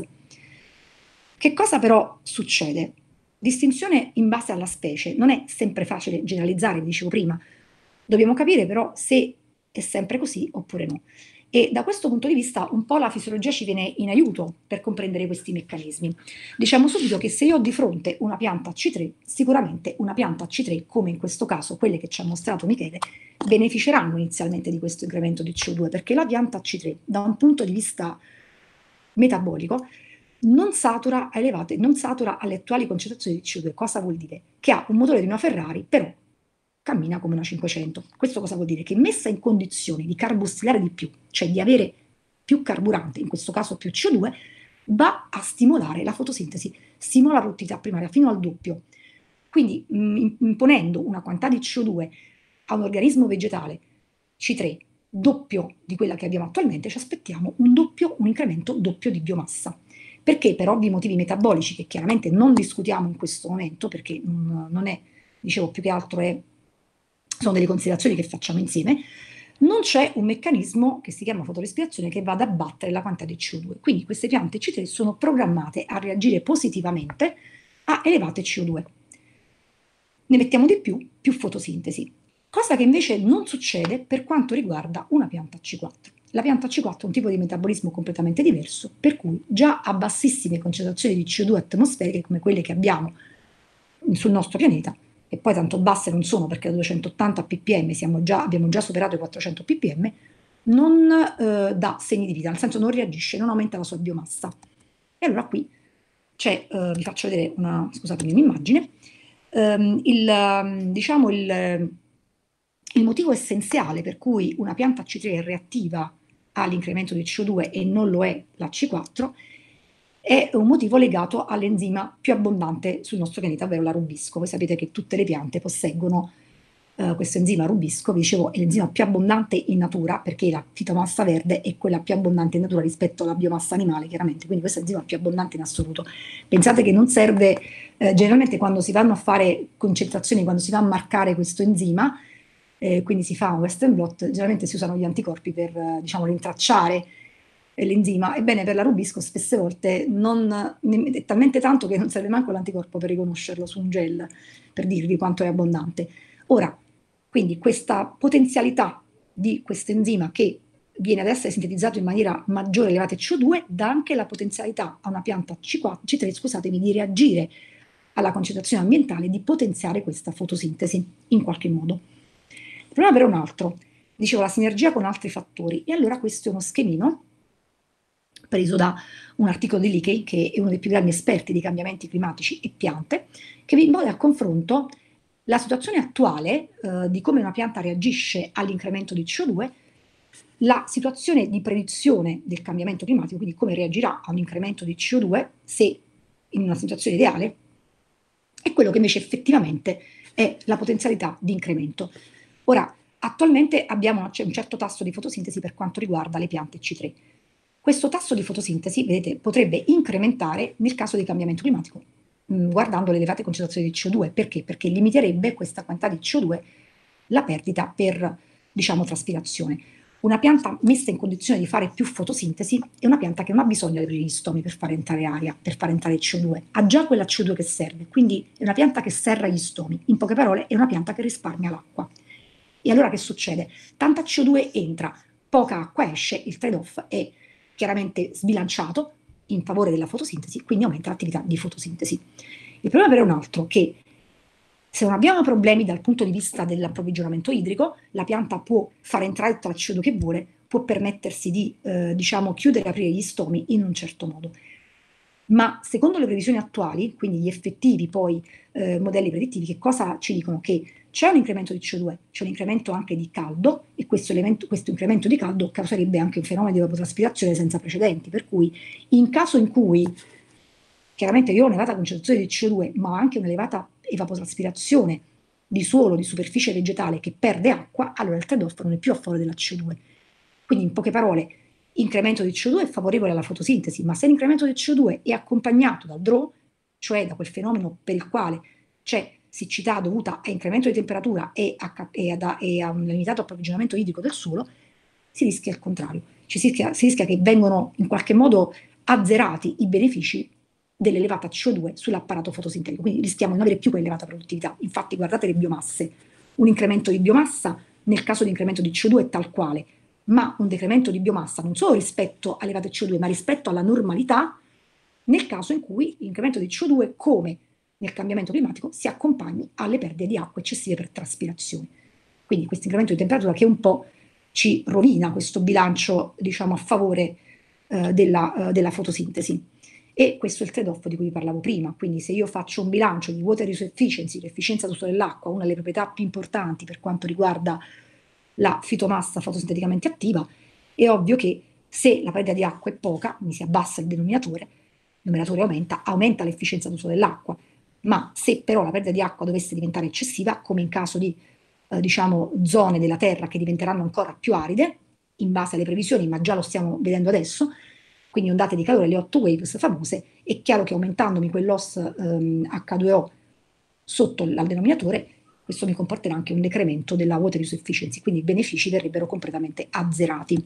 Che cosa però succede? Distinzione in base alla specie. Non è sempre facile generalizzare, vi dicevo prima. Dobbiamo capire però se è sempre così oppure no. E da questo punto di vista un po' la fisiologia ci viene in aiuto per comprendere questi meccanismi. Diciamo subito che se io ho di fronte una pianta C tre, sicuramente una pianta C tre, come in questo caso quelle che ci ha mostrato Michele, beneficeranno inizialmente di questo incremento di C O due, perché la pianta C tre, da un punto di vista metabolico, non satura, a elevate, non satura alle attuali concentrazioni di C O due. Cosa vuol dire? Che ha un motore di una Ferrari, però cammina come una cinquecento. Questo cosa vuol dire? Che messa in condizioni di carbostilare di più, cioè di avere più carburante, in questo caso più C O due, va a stimolare la fotosintesi, stimola la produttività primaria fino al doppio. Quindi mh, imponendo una quantità di C O due a un organismo vegetale C tre doppio di quella che abbiamo attualmente, ci aspettiamo un doppio, un incremento doppio di biomassa. Perché? Per ovvi motivi metabolici che chiaramente non discutiamo in questo momento, perché non, non è, dicevo, più che altro è, sono delle considerazioni che facciamo insieme, non c'è un meccanismo che si chiama fotorespirazione che va ad abbattere la quantità di C O due. Quindi queste piante C tre sono programmate a reagire positivamente a elevate C O due. Ne mettiamo di più, più fotosintesi. Cosa che invece non succede per quanto riguarda una pianta C quattro. La pianta C quattro è un tipo di metabolismo completamente diverso, per cui già a bassissime concentrazioni di C O due atmosferiche, come quelle che abbiamo sul nostro pianeta, e poi tanto basse non sono perché da duecentottanta ppm siamo già, abbiamo già superato i quattrocento ppm, non eh, dà segni di vita, nel senso non reagisce, non aumenta la sua biomassa. E allora qui c'è, eh, vi faccio vedere una, scusatemi, un'immagine, um, il, diciamo il, il motivo essenziale per cui una pianta C tre è reattiva all'incremento di C O due e non lo è la C quattro è un motivo legato all'enzima più abbondante sul nostro pianeta, ovvero la rubisco. Voi sapete che tutte le piante posseggono uh, questo enzima rubisco, vi dicevo, è l'enzima più abbondante in natura, perché la fitomassa verde è quella più abbondante in natura rispetto alla biomassa animale, chiaramente, quindi questo è l'enzima più abbondante in assoluto. Pensate che non serve, eh, generalmente quando si vanno a fare concentrazioni, quando si va a marcare questo enzima, eh, quindi si fa un Western blot, generalmente si usano gli anticorpi per, eh, diciamo, rintracciare l'enzima. Ebbene, per la rubisco spesse volte non, è talmente tanto che non serve manco l'anticorpo per riconoscerlo su un gel, per dirvi quanto è abbondante. Ora, quindi questa potenzialità di questo enzima che viene ad essere sintetizzato in maniera maggiore elevata C O due dà anche la potenzialità a una pianta C quattro, C tre, scusatemi, di reagire alla concentrazione ambientale, di potenziare questa fotosintesi in qualche modo. Il problema però è un altro, dicevo, la sinergia con altri fattori, e allora questo è uno schemino preso da un articolo di Leakey, che è uno dei più grandi esperti di cambiamenti climatici e piante, che vi pone a confronto la situazione attuale eh, di come una pianta reagisce all'incremento di C O due, la situazione di predizione del cambiamento climatico, quindi come reagirà a un incremento di C O due se in una situazione ideale, e quello che invece effettivamente è la potenzialità di incremento. Ora, attualmente abbiamo un certo tasso di fotosintesi per quanto riguarda le piante C tre. Questo tasso di fotosintesi, vedete, potrebbe incrementare nel caso di cambiamento climatico, mh, guardando le elevate concentrazioni di C O due. Perché? Perché limiterebbe questa quantità di C O due la perdita per, diciamo, traspirazione. Una pianta messa in condizione di fare più fotosintesi è una pianta che non ha bisogno di aprire gli stomi per far entrare aria, per far entrare C O due, ha già quella C O due che serve, quindi è una pianta che serra gli stomi. In poche parole, è una pianta che risparmia l'acqua. E allora che succede? Tanta C O due entra, poca acqua esce, il trade-off è chiaramente sbilanciato in favore della fotosintesi, quindi aumenta l'attività di fotosintesi. Il problema però è un altro, che se non abbiamo problemi dal punto di vista dell'approvvigionamento idrico, la pianta può far entrare tutto l'acido che vuole, può permettersi di eh, diciamo, chiudere e aprire gli stomi in un certo modo. Ma secondo le previsioni attuali, quindi gli effettivi poi eh, modelli predittivi, che cosa ci dicono? Che c'è un incremento di C O due, c'è un incremento anche di caldo, e questo, elemento, questo incremento di caldo causerebbe anche un fenomeno di evapotraspirazione senza precedenti, per cui in caso in cui chiaramente io ho un'elevata concentrazione di C O due, ma anche un'elevata evapotraspirazione di suolo, di superficie vegetale che perde acqua, allora il trade-off non è più a favore della C O due. Quindi in poche parole, incremento di C O due è favorevole alla fotosintesi, ma se l'incremento di C O due è accompagnato dal draw, cioè da quel fenomeno per il quale c'è siccità dovuta a incremento di temperatura e a, e a, e a un limitato approvvigionamento idrico del suolo, si rischia il contrario. Ci si rischia, si rischia che vengano in qualche modo azzerati i benefici dell'elevata C O due sull'apparato fotosintetico, quindi rischiamo di non avere più quell'elevata produttività. Infatti guardate le biomasse, un incremento di biomassa nel caso di incremento di C O due è tal quale, ma un decremento di biomassa non solo rispetto all'elevata C O due, ma rispetto alla normalità nel caso in cui l'incremento di C O due, come nel cambiamento climatico, si accompagni alle perdite di acqua eccessive per traspirazione. Quindi questo incremento di temperatura che un po' ci rovina questo bilancio, diciamo, a favore eh, della, eh, della fotosintesi. E questo è il trade-off di cui vi parlavo prima. Quindi se io faccio un bilancio di water use efficiency, l'efficienza d'uso dell'acqua, una delle proprietà più importanti per quanto riguarda la fitomassa fotosinteticamente attiva, è ovvio che se la perdita di acqua è poca, quindi si abbassa il denominatore, il numeratore aumenta, aumenta l'efficienza d'uso dell'acqua. Ma se però la perdita di acqua dovesse diventare eccessiva, come in caso di eh, diciamo, zone della Terra che diventeranno ancora più aride, in base alle previsioni, ma già lo stiamo vedendo adesso, quindi ondate di calore, le hot waves famose, è chiaro che aumentandomi quel loss ehm, acca due o sotto il denominatore, questo mi comporterà anche un decremento della water use efficiency, quindi i benefici verrebbero completamente azzerati.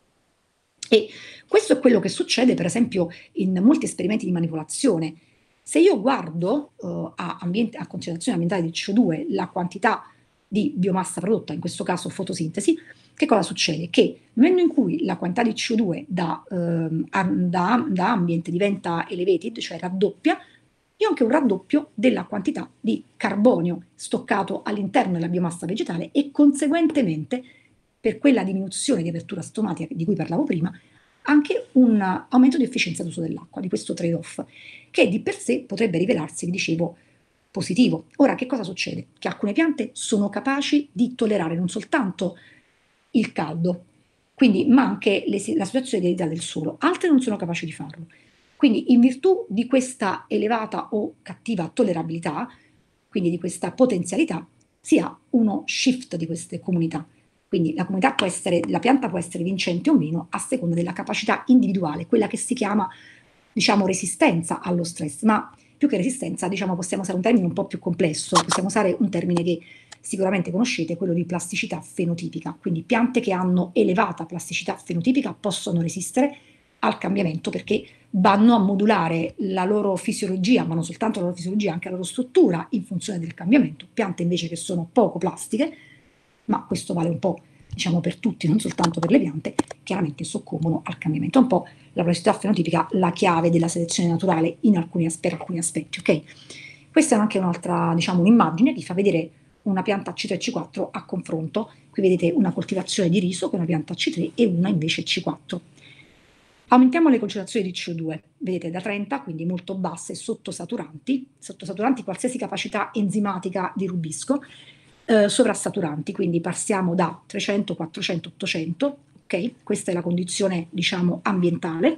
E questo è quello che succede, per esempio, in molti esperimenti di manipolazione. Se io guardo uh, a, ambiente, a concentrazione ambientale di C O due la quantità di biomassa prodotta, in questo caso fotosintesi, che cosa succede? Che nel momento in cui la quantità di C O due da, uh, da, da ambient diventa elevated, cioè raddoppia, io ho anche un raddoppio della quantità di carbonio stoccato all'interno della biomassa vegetale e conseguentemente, per quella diminuzione di apertura stomatica di cui parlavo prima, anche un aumento di efficienza d'uso dell'acqua, di questo trade-off, che di per sé potrebbe rivelarsi, vi dicevo, positivo. Ora, che cosa succede? Che alcune piante sono capaci di tollerare non soltanto il caldo, quindi, ma anche le, la situazione di aridità del suolo, altre non sono capaci di farlo. Quindi, in virtù di questa elevata o cattiva tollerabilità, quindi di questa potenzialità, si ha uno shift di queste comunità. Quindi la comunità può essere, la pianta può essere vincente o meno a seconda della capacità individuale, quella che si chiama, diciamo, resistenza allo stress, ma più che resistenza, diciamo, possiamo usare un termine un po' più complesso, possiamo usare un termine che sicuramente conoscete, quello di plasticità fenotipica. Quindi piante che hanno elevata plasticità fenotipica possono resistere al cambiamento perché vanno a modulare la loro fisiologia, ma non soltanto la loro fisiologia, anche la loro struttura in funzione del cambiamento. Piante invece che sono poco plastiche, ma questo vale un po', diciamo, per tutti, non soltanto per le piante, chiaramente soccombono al cambiamento. È un po' la plasticità fenotipica, la chiave della selezione naturale in alcuni, per alcuni aspetti, ok? Questa è anche un'altra, diciamo, un'immagine che fa vedere una pianta C tre e C quattro a confronto. Qui vedete una coltivazione di riso che è una pianta C tre e una invece C quattro. Aumentiamo le concentrazioni di C O due, vedete da trenta, quindi molto basse, sottosaturanti, sottosaturanti qualsiasi capacità enzimatica di rubisco, eh, sovrasaturanti, quindi passiamo da trecento, quattrocento, ottocento, ok? Questa è la condizione, diciamo, ambientale.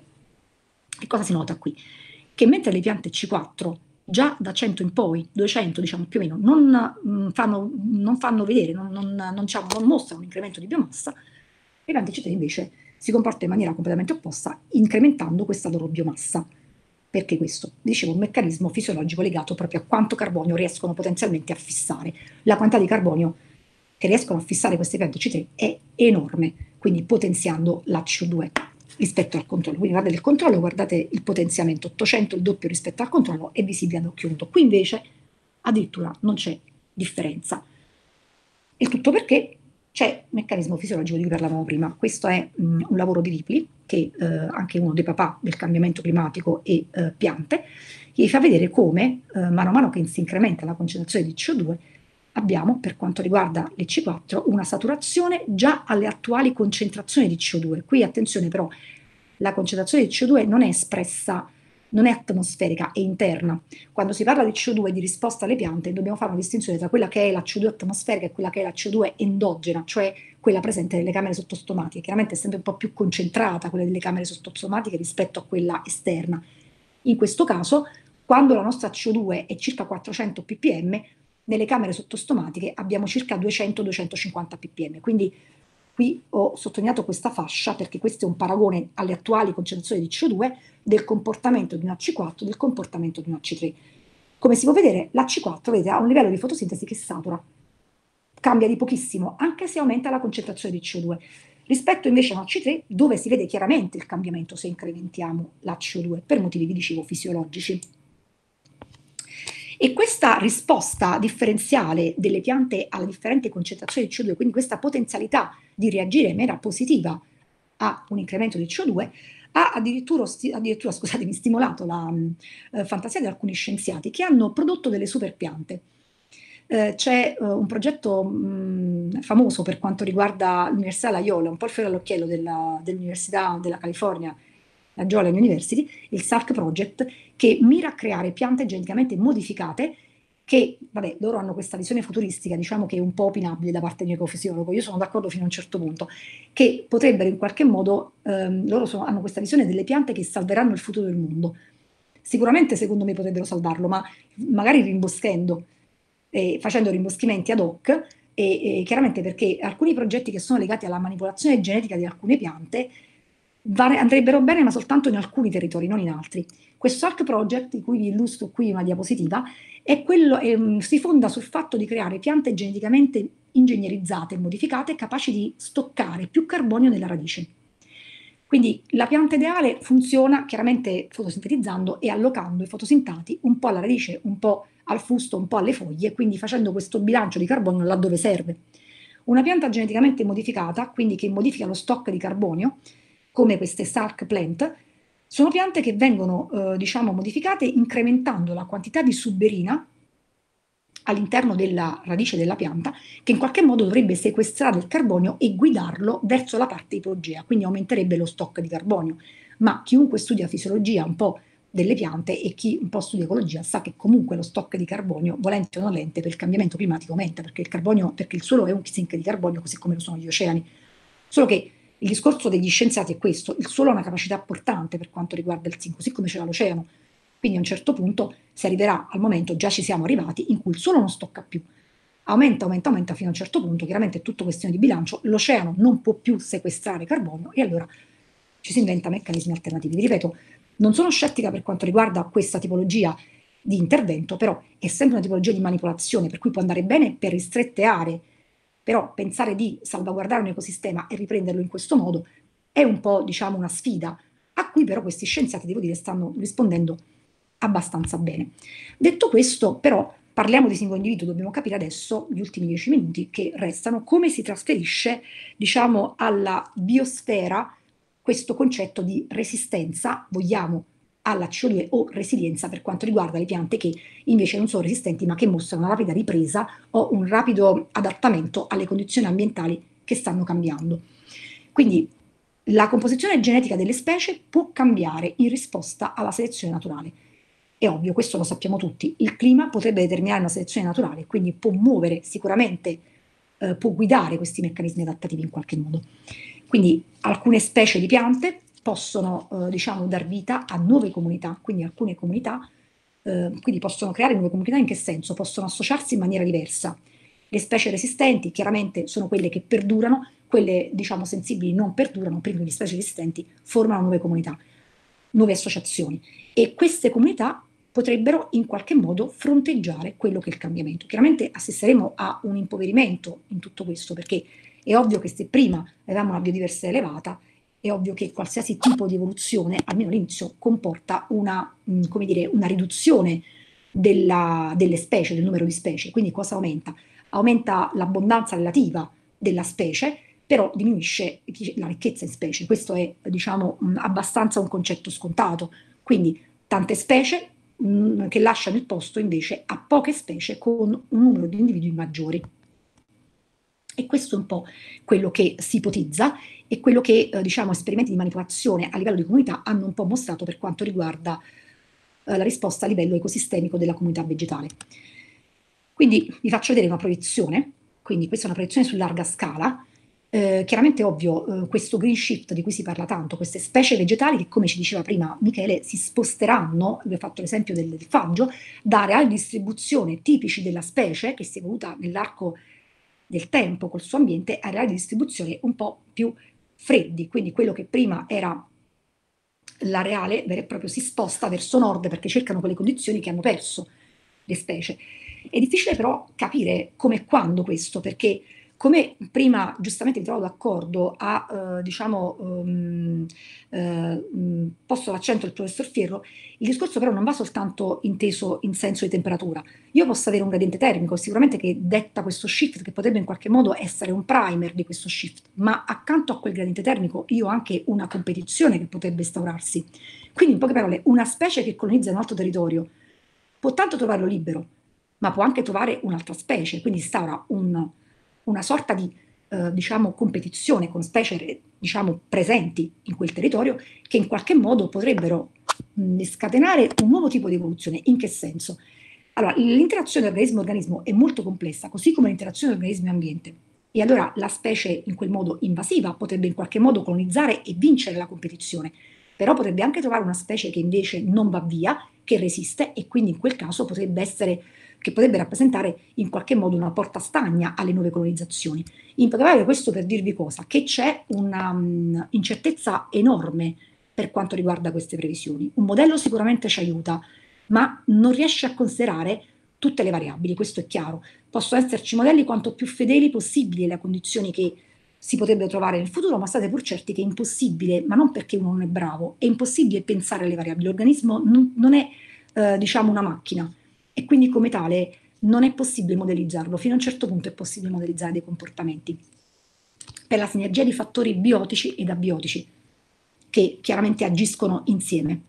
E cosa si nota qui? Che mentre le piante C quattro già da cento in poi, duecento diciamo più o meno, non, mh, fanno, non fanno vedere, non, non, non, diciamo, non mostrano un incremento di biomassa, le piante C tre invece si comporta in maniera completamente opposta, incrementando questa loro biomassa. Perché questo? Dicevo, un meccanismo fisiologico legato proprio a quanto carbonio riescono potenzialmente a fissare. La quantità di carbonio che riescono a fissare queste piante C tre è enorme, quindi potenziando la C O due rispetto al controllo. Quindi guardate il controllo, guardate il potenziamento, ottocento il doppio rispetto al controllo, è visibile ad occhio nudo. Qui invece addirittura non c'è differenza. Il tutto perché c'è il meccanismo fisiologico di cui parlavamo prima. Questo è mh, un lavoro di Ripley, che è eh, anche uno dei papà del cambiamento climatico e eh, piante, che fa vedere come, eh, mano a mano che si incrementa la concentrazione di C O due, abbiamo, per quanto riguarda le C quattro, una saturazione già alle attuali concentrazioni di C O due. Qui, attenzione però, la concentrazione di C O due non è espressa, non è atmosferica, è interna. Quando si parla di C O due, di risposta alle piante, dobbiamo fare una distinzione tra quella che è la C O due atmosferica e quella che è la C O due endogena, cioè quella presente nelle camere sottostomatiche. Chiaramente è sempre un po' più concentrata quella delle camere sottostomatiche rispetto a quella esterna. In questo caso, quando la nostra C O due è circa quattrocento ppm, nelle camere sottostomatiche abbiamo circa duecento duecentocinquanta ppm. Quindi qui ho sottolineato questa fascia perché questo è un paragone alle attuali concentrazioni di C O due del comportamento di una C quattro, del comportamento di una C tre. Come si può vedere, la C quattro, vedete, ha un livello di fotosintesi che satura, cambia di pochissimo, anche se aumenta la concentrazione di C O due, rispetto invece a una C tre, dove si vede chiaramente il cambiamento se incrementiamo la C O due, per motivi, vi dicevo, fisiologici. E questa risposta differenziale delle piante alla differente concentrazione di C O due, quindi questa potenzialità di reagire in maniera positiva a un incremento di C O due, ha addirittura, addirittura scusatemi, stimolato la eh, fantasia di alcuni scienziati che hanno prodotto delle super piante. Eh, c'è eh, un progetto mh, famoso per quanto riguarda l'Università La Jolla, un po' il fiore all'occhiello della, dell'Università della California, la Joliet University, il Salk Project, che mira a creare piante geneticamente modificate che, vabbè, loro hanno questa visione futuristica, diciamo che è un po' opinabile da parte di un ecofisiologo, io sono d'accordo fino a un certo punto, che potrebbero in qualche modo, ehm, loro sono, hanno questa visione delle piante che salveranno il futuro del mondo. Sicuramente secondo me potrebbero salvarlo, ma magari rimboschendo, eh, facendo rimboschimenti ad hoc, e, e chiaramente perché alcuni progetti che sono legati alla manipolazione genetica di alcune piante andrebbero bene ma soltanto in alcuni territori, non in altri. Questo Salk Project, di cui vi illustro qui una diapositiva, è quello, eh, si fonda sul fatto di creare piante geneticamente ingegnerizzate e modificate capaci di stoccare più carbonio nella radice. Quindi la pianta ideale funziona chiaramente fotosintetizzando e allocando i fotosintati un po' alla radice, un po' al fusto, un po' alle foglie, quindi facendo questo bilancio di carbonio laddove serve. Una pianta geneticamente modificata, quindi che modifica lo stock di carbonio, come queste Salk plant, sono piante che vengono eh, diciamo modificate incrementando la quantità di suberina all'interno della radice della pianta, che in qualche modo dovrebbe sequestrare il carbonio e guidarlo verso la parte ipogea, quindi aumenterebbe lo stock di carbonio. Ma chiunque studia fisiologia un po' delle piante e chi un po' studia ecologia sa che comunque lo stock di carbonio, volente o nolente, per il cambiamento climatico aumenta, perché il carbonio, perché il suolo è un sink di carbonio, così come lo sono gli oceani. Solo che il discorso degli scienziati è questo: il suolo ha una capacità portante per quanto riguarda il zinc, così come c'è l'oceano. Quindi a un certo punto si arriverà al momento, già ci siamo arrivati, in cui il suolo non stocca più. Aumenta, aumenta, aumenta fino a un certo punto, chiaramente è tutto questione di bilancio, l'oceano non può più sequestrare carbonio e allora ci si inventa meccanismi alternativi. Vi ripeto, non sono scettica per quanto riguarda questa tipologia di intervento, però è sempre una tipologia di manipolazione, per cui può andare bene per ristrette aree, però pensare di salvaguardare un ecosistema e riprenderlo in questo modo è un po', diciamo, una sfida a cui però questi scienziati, devo dire, stanno rispondendo abbastanza bene. Detto questo, però, parliamo di singolo individuo, dobbiamo capire adesso, gli ultimi dieci minuti che restano, come si trasferisce, diciamo, alla biosfera questo concetto di resistenza, vogliamo, alla C O due o resilienza per quanto riguarda le piante che invece non sono resistenti ma che mostrano una rapida ripresa o un rapido adattamento alle condizioni ambientali che stanno cambiando. Quindi la composizione genetica delle specie può cambiare in risposta alla selezione naturale. È ovvio, questo lo sappiamo tutti, il clima potrebbe determinare una selezione naturale, quindi può muovere sicuramente, eh, può guidare questi meccanismi adattativi in qualche modo. Quindi alcune specie di piante possono eh, diciamo dar vita a nuove comunità, quindi alcune comunità eh, quindi possono creare nuove comunità. In che senso? Possono associarsi in maniera diversa. Le specie resistenti chiaramente sono quelle che perdurano, quelle diciamo sensibili non perdurano, quindi le specie resistenti formano nuove comunità, nuove associazioni, e queste comunità potrebbero in qualche modo fronteggiare quello che è il cambiamento. Chiaramente assisteremo a un impoverimento in tutto questo, perché è ovvio che se prima avevamo una biodiversità elevata, è ovvio che qualsiasi tipo di evoluzione, almeno all'inizio, comporta una, mh, come dire, una riduzione della, delle specie, del numero di specie. Quindi cosa aumenta? Aumenta l'abbondanza relativa della specie, però diminuisce la ricchezza in specie. Questo è, diciamo, abbastanza un concetto scontato. Quindi tante specie mh, che lasciano il posto invece a poche specie con un numero di individui maggiori. E questo è un po' quello che si ipotizza e quello che, eh, diciamo, esperimenti di manipolazione a livello di comunità hanno un po' mostrato per quanto riguarda eh, la risposta a livello ecosistemico della comunità vegetale. Quindi vi faccio vedere una proiezione, quindi questa è una proiezione su larga scala. Eh, chiaramente è ovvio, eh, questo green shift di cui si parla tanto, queste specie vegetali che, come ci diceva prima Michele, si sposteranno, vi ho fatto l'esempio del, del faggio, da areali di distribuzione tipici della specie, che si è evoluta nell'arco del tempo col suo ambiente, a areali di distribuzione un po' più freddi, quindi quello che prima era l'areale vero e proprio si sposta verso nord perché cercano quelle condizioni che hanno perso le specie. È difficile però capire come e quando questo, perché come prima giustamente mi trovo d'accordo, ha eh, diciamo, um, eh, posto l'accento il professor Fierro, il discorso però non va soltanto inteso in senso di temperatura. Io posso avere un gradiente termico sicuramente che detta questo shift, che potrebbe in qualche modo essere un primer di questo shift, ma accanto a quel gradiente termico io ho anche una competizione che potrebbe instaurarsi. Quindi in poche parole, una specie che colonizza un altro territorio può tanto trovarlo libero, ma può anche trovare un'altra specie, quindi instaura un, una sorta di eh, diciamo, competizione con specie diciamo, presenti in quel territorio che in qualche modo potrebbero mh, scatenare un nuovo tipo di evoluzione. In che senso? Allora, l'interazione organismo-organismo è molto complessa, così come l'interazione organismo-ambiente. E allora la specie in quel modo invasiva potrebbe in qualche modo colonizzare e vincere la competizione, però potrebbe anche trovare una specie che invece non va via, che resiste e quindi in quel caso potrebbe essere, che potrebbe rappresentare in qualche modo una porta stagna alle nuove colonizzazioni. In particolare questo per dirvi cosa? Che c'è una um, incertezza enorme per quanto riguarda queste previsioni. Un modello sicuramente ci aiuta, ma non riesce a considerare tutte le variabili, questo è chiaro. Possono esserci modelli quanto più fedeli possibili alle condizioni che si potrebbero trovare nel futuro, ma state pur certi che è impossibile, ma non perché uno non è bravo, è impossibile pensare alle variabili. L'organismo non, non è, eh, diciamo, una macchina e quindi come tale non è possibile modellizzarlo. Fino a un certo punto è possibile modellizzare dei comportamenti per la sinergia di fattori biotici ed abiotici che chiaramente agiscono insieme.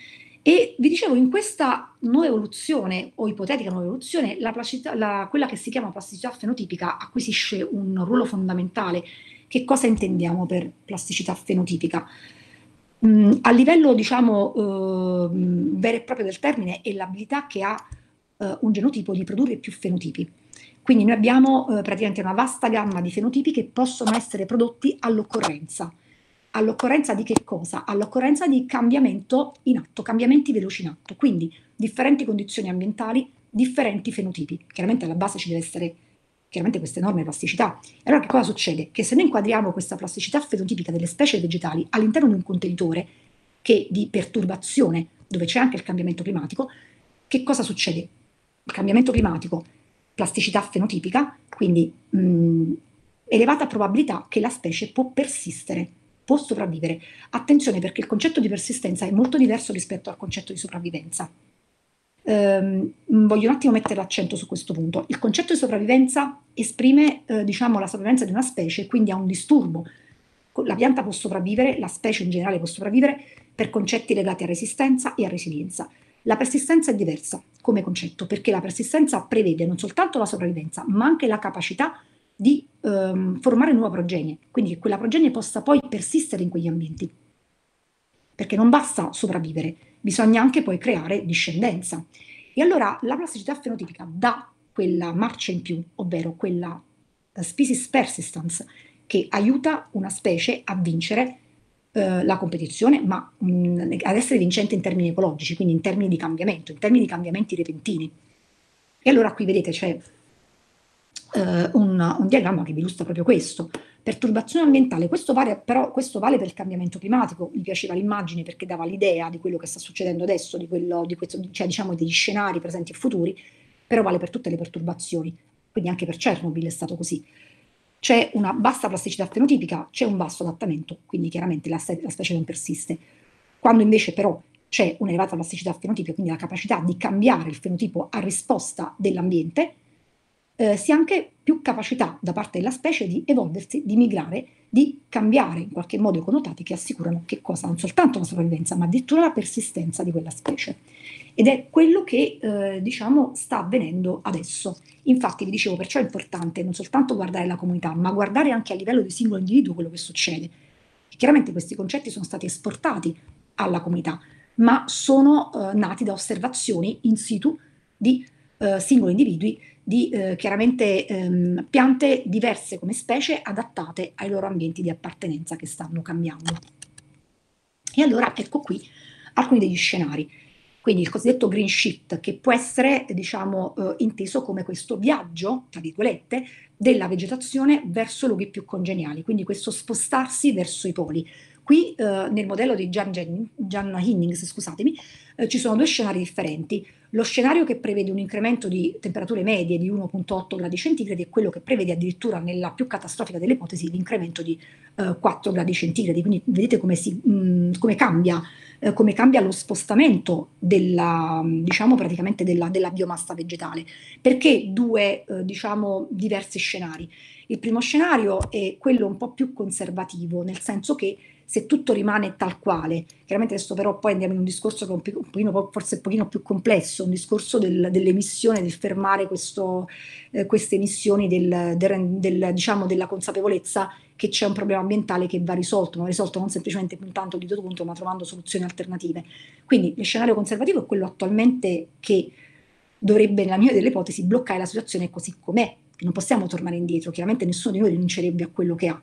E vi dicevo, in questa nuova evoluzione, o ipotetica nuova evoluzione, la plasticità, la, quella che si chiama plasticità fenotipica acquisisce un ruolo fondamentale. Che cosa intendiamo per plasticità fenotipica? Mm, a livello, diciamo, eh, vero e proprio del termine, è l'abilità che ha eh, un genotipo di produrre più fenotipi. Quindi noi abbiamo eh, praticamente una vasta gamma di fenotipi che possono essere prodotti all'occorrenza. All'occorrenza di che cosa? All'occorrenza di cambiamento in atto, cambiamenti veloci in atto, quindi differenti condizioni ambientali, differenti fenotipi. Chiaramente alla base ci deve essere chiaramente questa enorme plasticità. E allora che cosa succede? Che se noi inquadriamo questa plasticità fenotipica delle specie vegetali all'interno di un contenitore che di perturbazione, dove c'è anche il cambiamento climatico, che cosa succede? Il cambiamento climatico, plasticità fenotipica, quindi mh, elevata probabilità che la specie può persistere, può sopravvivere. Attenzione perché il concetto di persistenza è molto diverso rispetto al concetto di sopravvivenza. Ehm, voglio un attimo mettere l'accento su questo punto. Il concetto di sopravvivenza esprime eh, diciamo, la sopravvivenza di una specie, quindi ha un disturbo. La pianta può sopravvivere, la specie in generale può sopravvivere per concetti legati a resistenza e a resilienza. La persistenza è diversa come concetto perché la persistenza prevede non soltanto la sopravvivenza, ma anche la capacità di ehm, formare nuova progenie, quindi che quella progenie possa poi persistere in quegli ambienti. Perché non basta sopravvivere, bisogna anche poi creare discendenza. E allora la plasticità fenotipica dà quella marcia in più, ovvero quella species persistence, che aiuta una specie a vincere eh, la competizione, ma mh, ad essere vincente in termini ecologici, quindi in termini di cambiamento, in termini di cambiamenti repentini. E allora qui vedete c'è Uh, un, un diagramma che vi illustra proprio questo. Perturbazione ambientale, questo vale, però questo vale per il cambiamento climatico. Mi piaceva l'immagine perché dava l'idea di quello che sta succedendo adesso, di quello, di questo, cioè diciamo degli scenari presenti e futuri, però vale per tutte le perturbazioni, quindi anche per Chernobyl è stato così. C'è una bassa plasticità fenotipica, c'è un basso adattamento, quindi chiaramente la, la specie non persiste. Quando invece però c'è un'elevata plasticità fenotipica, quindi la capacità di cambiare il fenotipo a risposta dell'ambiente, eh, sia anche più capacità da parte della specie di evolversi, di migrare, di cambiare in qualche modo i connotati che assicurano che cosa? Non soltanto la sopravvivenza, ma addirittura la persistenza di quella specie. Ed è quello che eh, diciamo sta avvenendo adesso. Infatti vi dicevo, perciò è importante non soltanto guardare la comunità, ma guardare anche a livello di singolo individuo quello che succede. Chiaramente questi concetti sono stati esportati alla comunità, ma sono eh, nati da osservazioni in situ di eh, singoli individui, di eh, chiaramente ehm, piante diverse come specie adattate ai loro ambienti di appartenenza che stanno cambiando. E allora ecco qui alcuni degli scenari. Quindi il cosiddetto green shift, che può essere, diciamo, eh, inteso come questo viaggio, tra virgolette, della vegetazione verso luoghi più congeniali, quindi questo spostarsi verso i poli. Qui eh, nel modello di Jan, Jan Hinnings, scusatemi, eh, ci sono due scenari differenti. Lo scenario che prevede un incremento di temperature medie di uno virgola otto gradi centigradi è quello che prevede addirittura nella più catastrofica delle ipotesi l'incremento di eh, quattro gradi centigradi. Quindi vedete come, si, mh, come cambia Eh, come cambia lo spostamento della, diciamo, praticamente della, della biomassa vegetale. Perché due, eh, diciamo, diversi scenari? Il primo scenario è quello un po' più conservativo, nel senso che se tutto rimane tal quale, chiaramente adesso però poi andiamo in un discorso che è un, po', un pochino, forse un pochino più complesso, un discorso del, dell'emissione, del fermare questo, eh, queste emissioni del, del, del, diciamo, della consapevolezza che c'è un problema ambientale che va risolto, ma risolto non semplicemente puntando il dito punto, ma trovando soluzioni alternative. Quindi lo scenario conservativo è quello attualmente che dovrebbe, nella mia delle ipotesi, bloccare la situazione così com'è, che non possiamo tornare indietro, chiaramente nessuno di noi rinuncerebbe a quello che ha.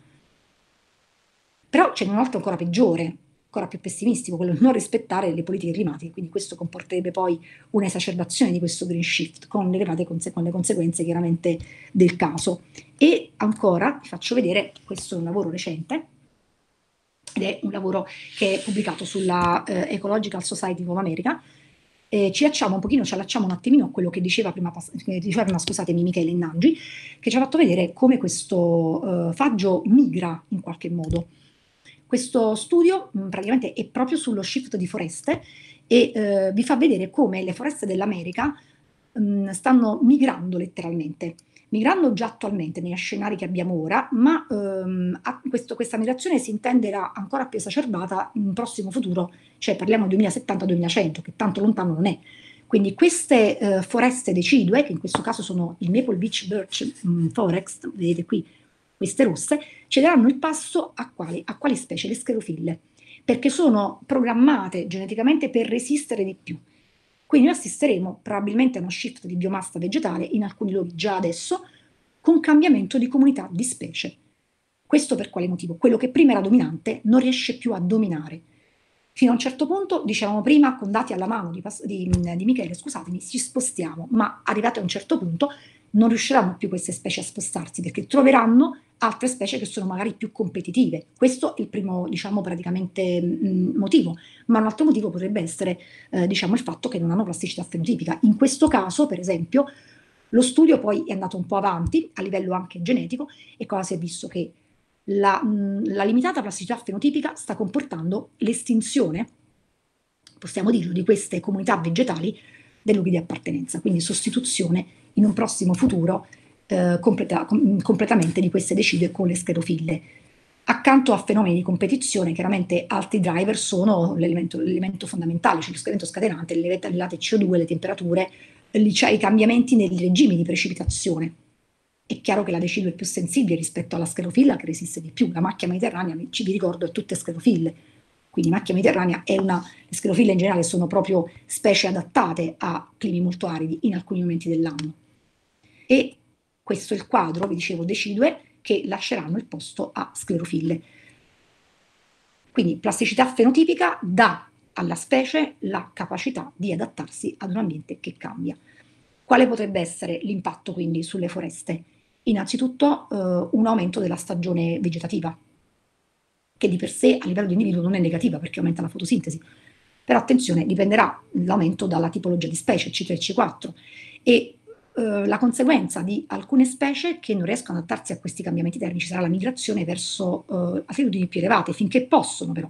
Però c'è un altro ancora peggiore, ancora più pessimistico, quello di non rispettare le politiche climatiche, quindi questo comporterebbe poi un'esacerbazione di questo green shift con le elevate conse- con le conseguenze chiaramente del caso. E ancora vi faccio vedere, questo è un lavoro recente, ed è un lavoro che è pubblicato sulla eh, Ecological Society of America. Eh, ci allacciamo un pochino, ci allacciamo un attimino a quello che diceva prima, che diceva prima scusatemi, Michele Innangi, che ci ha fatto vedere come questo eh, faggio migra in qualche modo. Questo studio mh, praticamente è proprio sullo shift di foreste e eh, vi fa vedere come le foreste dell'America mh, stanno migrando letteralmente, migrando già attualmente negli scenari che abbiamo ora, ma ehm, a questo, questa migrazione si intenderà ancora più esacerbata in un prossimo futuro, cioè parliamo duemilasettanta duemilacento, che tanto lontano non è. Quindi queste eh, foreste decidue, che in questo caso sono il Maple Beach Birch mh, Forest, vedete qui queste rosse, cederanno il passo a quali, a quali specie? Le sclerofille, perché sono programmate geneticamente per resistere di più. Quindi noi assisteremo probabilmente a uno shift di biomassa vegetale in alcuni luoghi già adesso, con cambiamento di comunità di specie. Questo per quale motivo? Quello che prima era dominante non riesce più a dominare. Fino a un certo punto, dicevamo prima, con dati alla mano di, di, di Michele, scusatemi, ci spostiamo, ma arrivati a un certo punto non riusciranno più queste specie a spostarsi, perché troveranno altre specie che sono magari più competitive. Questo è il primo, diciamo, praticamente mh, motivo, ma un altro motivo potrebbe essere, eh, diciamo, il fatto che non hanno plasticità fenotipica. In questo caso, per esempio, lo studio poi è andato un po' avanti, a livello anche genetico, e cosa si è visto? Che la, mh, la limitata plasticità fenotipica sta comportando l'estinzione, possiamo dirlo, di queste comunità vegetali dei luoghi di appartenenza, quindi sostituzione in un prossimo futuro eh, completa, com, completamente di queste decidue con le sclerofille. Accanto a fenomeni di competizione, chiaramente altri driver sono l'elemento, l'elemento fondamentale, cioè l'elemento scatenante, le tonnellate C O due, le temperature, cioè i cambiamenti nei regimi di precipitazione. È chiaro che la decidua è più sensibile rispetto alla sclerofilla, che resiste di più. La macchia mediterranea, ci vi ricordo, è tutte sclerofille. Quindi macchia mediterranea è una, le sclerofille in generale sono proprio specie adattate a climi molto aridi in alcuni momenti dell'anno. E questo è il quadro, vi dicevo, decidue che lasceranno il posto a sclerofille. Quindi plasticità fenotipica dà alla specie la capacità di adattarsi ad un ambiente che cambia. Quale potrebbe essere l'impatto quindi sulle foreste? Innanzitutto eh, un aumento della stagione vegetativa, che di per sé a livello di individuo non è negativa perché aumenta la fotosintesi, però attenzione, dipenderà l'aumento dalla tipologia di specie, C tre e C quattro, e eh, la conseguenza di alcune specie che non riescono ad adattarsi a questi cambiamenti termici sarà la migrazione verso eh, altitudini più elevate, finché possono però,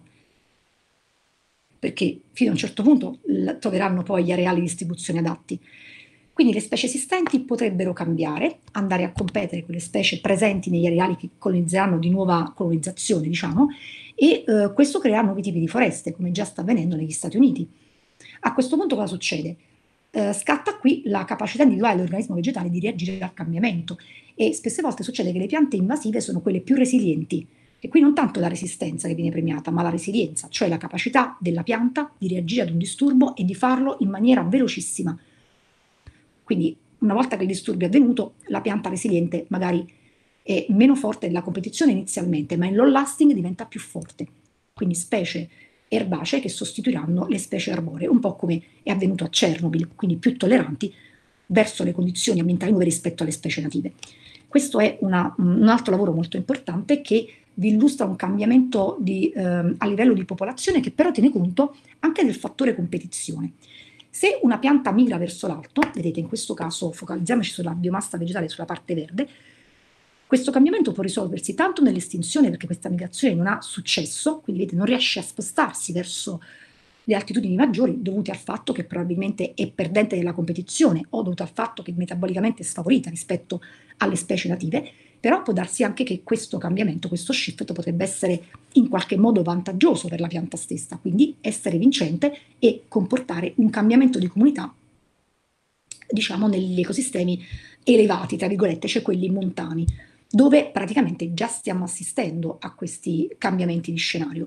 perché fino a un certo punto l- troveranno poi gli areali di distribuzione adatti. Quindi le specie esistenti potrebbero cambiare, andare a competere con le specie presenti negli areali che colonizzeranno di nuova colonizzazione, diciamo, e eh, questo crea nuovi tipi di foreste, come già sta avvenendo negli Stati Uniti. A questo punto cosa succede? Eh, scatta qui la capacità individuale dell'organismo vegetale di reagire al cambiamento e spesse volte succede che le piante invasive sono quelle più resilienti. E qui non tanto la resistenza che viene premiata, ma la resilienza, cioè la capacità della pianta di reagire ad un disturbo e di farlo in maniera velocissima. Quindi una volta che il disturbo è avvenuto, la pianta resiliente magari è meno forte della competizione inizialmente, ma in long lasting diventa più forte. Quindi specie erbacee che sostituiranno le specie arboree, un po' come è avvenuto a Chernobyl, quindi più tolleranti verso le condizioni ambientali nuove rispetto alle specie native. Questo è una, un altro lavoro molto importante che vi illustra un cambiamento di, eh, a livello di popolazione che però tiene conto anche del fattore competizione. Se una pianta migra verso l'alto, vedete in questo caso focalizziamoci sulla biomassa vegetale, sulla parte verde, questo cambiamento può risolversi tanto nell'estinzione perché questa migrazione non ha successo, quindi vedete non riesce a spostarsi verso le altitudini maggiori dovute al fatto che probabilmente è perdente della competizione o dovuto al fatto che metabolicamente è sfavorita rispetto alle specie native, però può darsi anche che questo cambiamento, questo shift potrebbe essere in qualche modo vantaggioso per la pianta stessa, quindi essere vincente e comportare un cambiamento di comunità, diciamo, negli ecosistemi elevati, tra virgolette, cioè quelli montani, dove praticamente già stiamo assistendo a questi cambiamenti di scenario.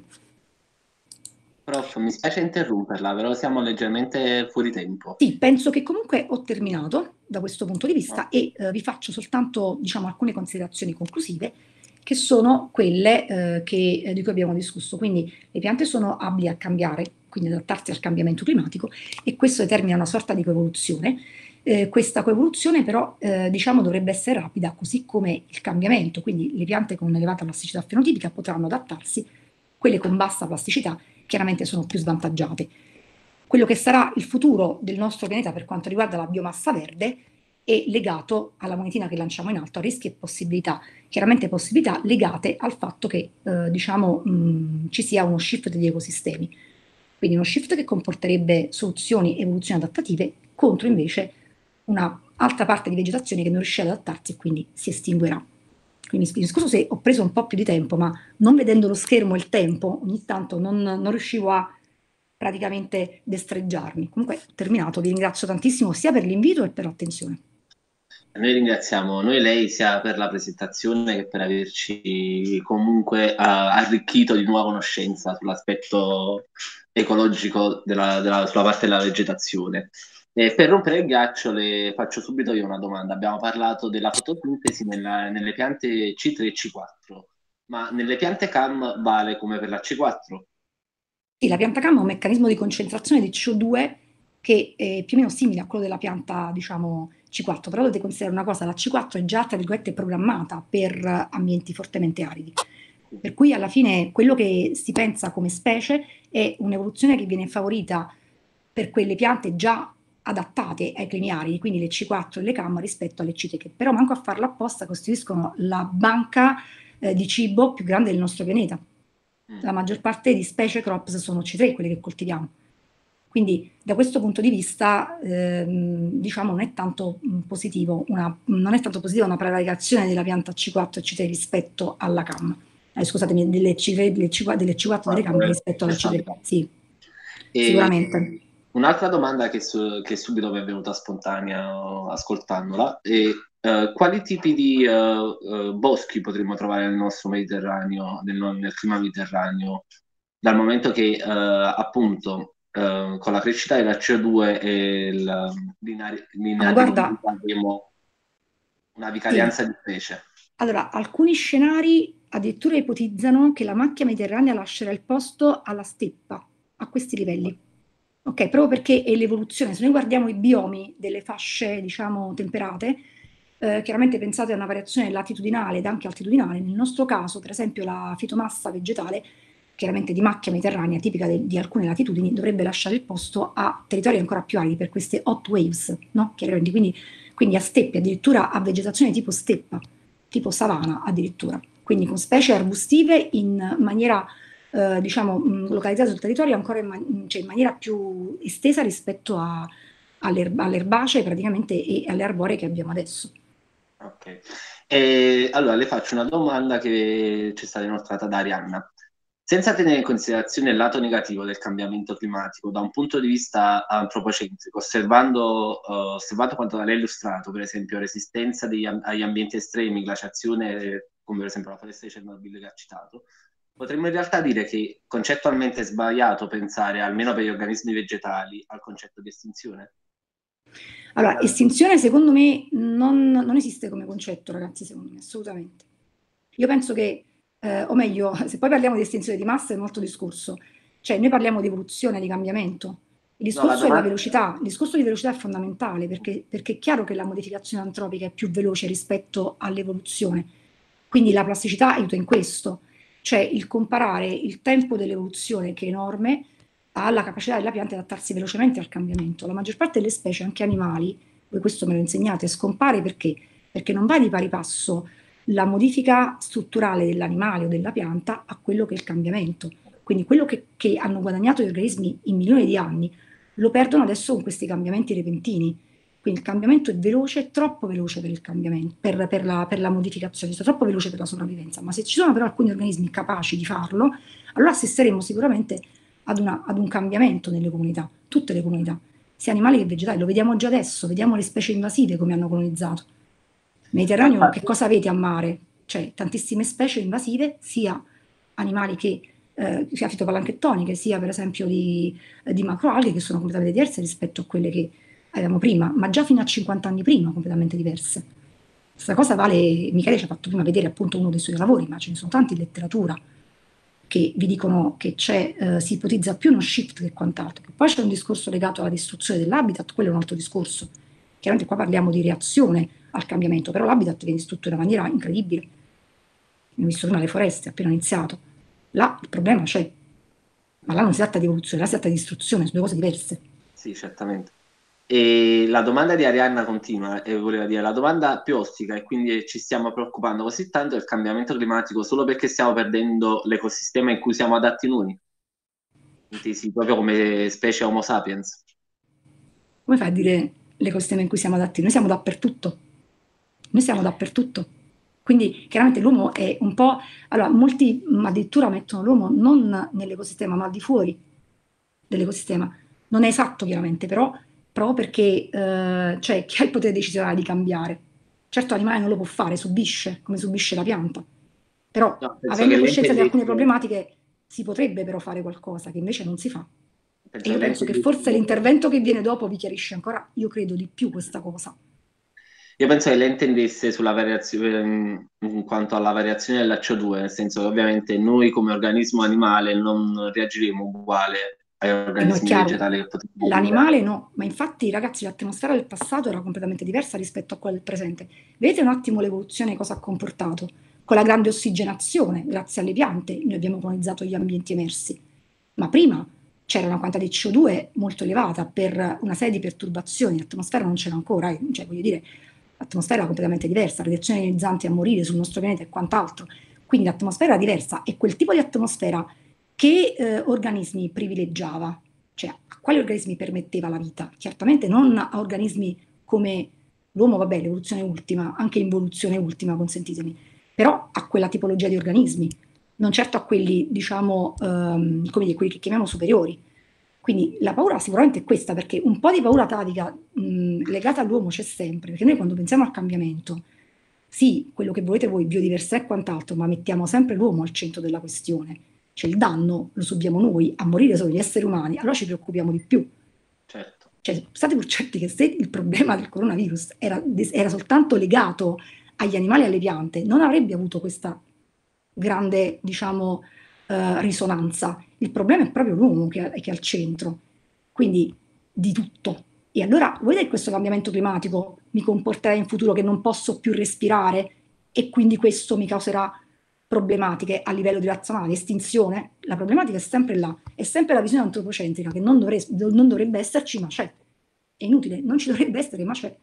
Prof, mi spiace interromperla, però siamo leggermente fuori tempo. Sì, penso che comunque ho terminato da questo punto di vista no. e eh, vi faccio soltanto, diciamo, alcune considerazioni conclusive, che sono quelle eh, che, eh, di cui abbiamo discusso. Quindi le piante sono abili a cambiare, quindi adattarsi al cambiamento climatico, e questo determina una sorta di coevoluzione. Eh, questa coevoluzione però, eh, diciamo, dovrebbe essere rapida, così come il cambiamento, quindi le piante con elevata plasticità fenotipica potranno adattarsi, quelle con bassa plasticità chiaramente sono più svantaggiate. Quello che sarà il futuro del nostro pianeta per quanto riguarda la biomassa verde è legato alla monetina che lanciamo in alto, a rischi e possibilità, chiaramente possibilità legate al fatto che eh, diciamo, mh, ci sia uno shift degli ecosistemi, quindi uno shift che comporterebbe soluzioni e evoluzioni adattative contro invece una altra parte di vegetazione che non riesce ad adattarsi e quindi si estinguerà. Quindi mi scuso se ho preso un po' più di tempo, ma non vedendo lo schermo e il tempo, ogni tanto non, non riuscivo a praticamente destreggiarmi. Comunque ho terminato, vi ringrazio tantissimo sia per l'invito e per l'attenzione. Noi ringraziamo noi lei sia per la presentazione che per averci comunque uh, arricchito di nuova conoscenza sull'aspetto ecologico della, della, sulla parte della vegetazione. E per rompere il ghiaccio le faccio subito io una domanda. Abbiamo parlato della fotosintesi nella, nelle piante C tre e C quattro, ma nelle piante C A M vale come per la C quattro? Sì, la pianta C A M ha un meccanismo di concentrazione di C O due che è più o meno simile a quello della pianta, diciamo, C quattro, però dovete considerare una cosa, la C quattro è già, tra virgolette, programmata per ambienti fortemente aridi. Per cui alla fine quello che si pensa come specie è un'evoluzione che viene favorita per quelle piante già adattate ai climi aridi, quindi le C quattro e le C A M rispetto alle C tre, che però manco a farlo apposta costituiscono la banca eh, di cibo più grande del nostro pianeta. La maggior parte di specie crops sono C tre, quelle che coltiviamo. Quindi da questo punto di vista ehm, diciamo non è tanto mh, positivo una, non è tanto positiva una prevaricazione della pianta C quattro e C tre rispetto alla C A M. Eh, scusatemi, delle C tre, delle C quattro, delle C quattro delle C A M rispetto alla C tre. Sì, e sicuramente. Un'altra domanda che, su, che subito mi è venuta spontanea ascoltandola è uh, quali tipi di uh, uh, boschi potremmo trovare nel nostro Mediterraneo, nel, nel clima mediterraneo, dal momento che uh, appunto uh, con la crescita della C O due e l'inaridibilità abbiamo una vicarianza sì. di specie. Allora, alcuni scenari addirittura ipotizzano che la macchia mediterranea lascerà il posto alla steppa, a questi livelli. Ok, proprio perché è l'evoluzione. Se noi guardiamo i biomi delle fasce, diciamo, temperate, eh, chiaramente pensate a una variazione latitudinale ed anche altitudinale. Nel nostro caso, per esempio, la fitomassa vegetale, chiaramente di macchia mediterranea, tipica de, di alcune latitudini, dovrebbe lasciare il posto a territori ancora più aridi per queste hot waves, no? Chiaramente, quindi, quindi a steppe, addirittura a vegetazione tipo steppa, tipo savana addirittura. Quindi con specie arbustive in maniera... Eh, diciamo, mh, localizzate sul territorio ancora in, man- cioè in maniera più estesa rispetto a, alle erbacee praticamente e alle arboree che abbiamo adesso. Ok. E allora le faccio una domanda che ci è stata inoltrata da Arianna. Senza tenere in considerazione il lato negativo del cambiamento climatico da un punto di vista antropocentrico, osservando, eh, osservato quanto da lei illustrato, per esempio resistenza degli am- agli ambienti estremi, glaciazione, come per esempio la foresta di Chernobyl che ha citato, potremmo in realtà dire che concettualmente è sbagliato pensare, almeno per gli organismi vegetali, al concetto di estinzione? Allora, estinzione secondo me non, non esiste come concetto, ragazzi, secondo me, assolutamente. Io penso che, eh, o meglio, se poi parliamo di estinzione di massa è un altro discorso. Cioè, noi parliamo di evoluzione, di cambiamento. Il No, la discorso della domanda... velocità, il discorso di velocità è fondamentale perché, perché è chiaro che la modificazione antropica è più veloce rispetto all'evoluzione. Quindi la plasticità aiuta in questo, cioè il comparare il tempo dell'evoluzione, che è enorme, alla capacità della pianta di adattarsi velocemente al cambiamento. La maggior parte delle specie, anche animali, voi questo me lo insegnate, scompare perché? Perché non va di pari passo la modifica strutturale dell'animale o della pianta a quello che è il cambiamento. Quindi quello che, che hanno guadagnato gli organismi in milioni di anni lo perdono adesso con questi cambiamenti repentini. Quindi il cambiamento è veloce, troppo veloce per il cambiamento, per, per, la, per la modificazione, cioè troppo veloce per la sopravvivenza. Ma se ci sono però alcuni organismi capaci di farlo, allora assisteremo sicuramente ad, una, ad un cambiamento nelle comunità, tutte le comunità, sia animali che vegetali. Lo vediamo già adesso, vediamo le specie invasive come hanno colonizzato. Mediterraneo, che cosa avete a mare? Cioè tantissime specie invasive, sia animali che eh, sia fitoplanctoniche, sia per esempio di, di macroalghe, che sono completamente diverse rispetto a quelle che avevamo prima, ma già fino a cinquanta anni prima completamente diverse. Questa cosa vale, Michele ci ha fatto prima vedere appunto uno dei suoi lavori, ma ce ne sono tanti in letteratura che vi dicono che c'è, eh, si ipotizza più uno shift che quant'altro. Poi c'è un discorso legato alla distruzione dell'habitat, quello è un altro discorso. Chiaramente qua parliamo di reazione al cambiamento, però l'habitat viene distrutto in una maniera incredibile. Abbiamo visto prima le foreste, appena iniziato. Là il problema c'è, ma là non si tratta di evoluzione, là si tratta di distruzione, sono due cose diverse. Sì, certamente. E la domanda di Arianna continua, e voleva dire, la domanda più ostica, e quindi ci stiamo preoccupando così tanto del cambiamento climatico solo perché stiamo perdendo l'ecosistema in cui siamo adatti noi, intesi proprio come specie Homo sapiens. Come fai a dire l'ecosistema in cui siamo adatti? Noi siamo dappertutto, noi siamo dappertutto. Quindi chiaramente l'uomo è un po'... Allora, molti addirittura mettono l'uomo non nell'ecosistema, ma al di fuori dell'ecosistema. Non è esatto chiaramente, però proprio perché eh, cioè, chi ha il potere decisionale di cambiare? Certo l'animale non lo può fare, subisce, come subisce la pianta. Però No, penso che avendo lei coscienza di alcune intendesse, problematiche si potrebbe però fare qualcosa che invece non si fa. E penso che io lei penso che intendesse forse l'intervento che viene dopo vi chiarisce ancora, io credo di più questa cosa. Io penso che lei intendesse sulla variazione, in in quanto alla variazione dell'H due, nel senso che ovviamente noi come organismo animale non reagiremo uguale agli E no, è organismi chiaro, vegetali che potremmo vivere. l'animale no, ma infatti ragazzi l'atmosfera del passato era completamente diversa rispetto a quella del presente. Vedete un attimo l'evoluzione cosa ha comportato? Con la grande ossigenazione, grazie alle piante, noi abbiamo colonizzato gli ambienti emersi, ma prima c'era una quantità di C O due molto elevata per una serie di perturbazioni, l'atmosfera non c'era ancora, eh, cioè voglio dire, l'atmosfera era completamente diversa, radiazioni ionizzanti a morire sul nostro pianeta e quant'altro, quindi l'atmosfera era diversa e quel tipo di atmosfera che eh, organismi privilegiava? Cioè, a quali organismi permetteva la vita? Certamente non a organismi come l'uomo, vabbè, l'evoluzione ultima, anche l'involuzione ultima, consentitemi, però a quella tipologia di organismi, non certo a quelli, diciamo, ehm, come dire, quelli che chiamiamo superiori. Quindi la paura sicuramente è questa, perché un po' di paura atavica mh, legata all'uomo c'è sempre, perché noi quando pensiamo al cambiamento, sì, quello che volete voi, biodiversità e quant'altro, ma mettiamo sempre l'uomo al centro della questione. Cioè il danno lo subiamo noi, a morire sono gli esseri umani, allora ci preoccupiamo di più. Certo. Cioè, state pur certi che se il problema del coronavirus era, era soltanto legato agli animali e alle piante, non avrebbe avuto questa grande, diciamo, eh, risonanza. Il problema è proprio l'uomo che, che è al centro, quindi di tutto. E allora, vuoi che questo cambiamento climatico mi comporterà in futuro che non posso più respirare e quindi questo mi causerà problematiche a livello di razza umana, di estinzione? La problematica è sempre là, è sempre la visione antropocentrica che non, dovre- non dovrebbe esserci, ma c'è. È inutile, non ci dovrebbe essere, ma c'è.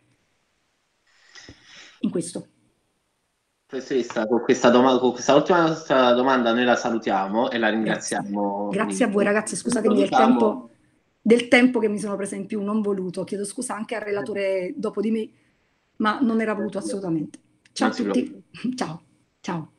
In questo. Professoressa, con questa, doma- con questa ultima nostra domanda noi la salutiamo e la Grazie. ringraziamo. Grazie a voi ragazzi, scusatemi del Salutiamo. tempo del tempo che mi sono presa in più, non voluto. Chiedo scusa anche al relatore dopo di me, ma non era voluto assolutamente. Ciao a tutti. Ciao. Ciao.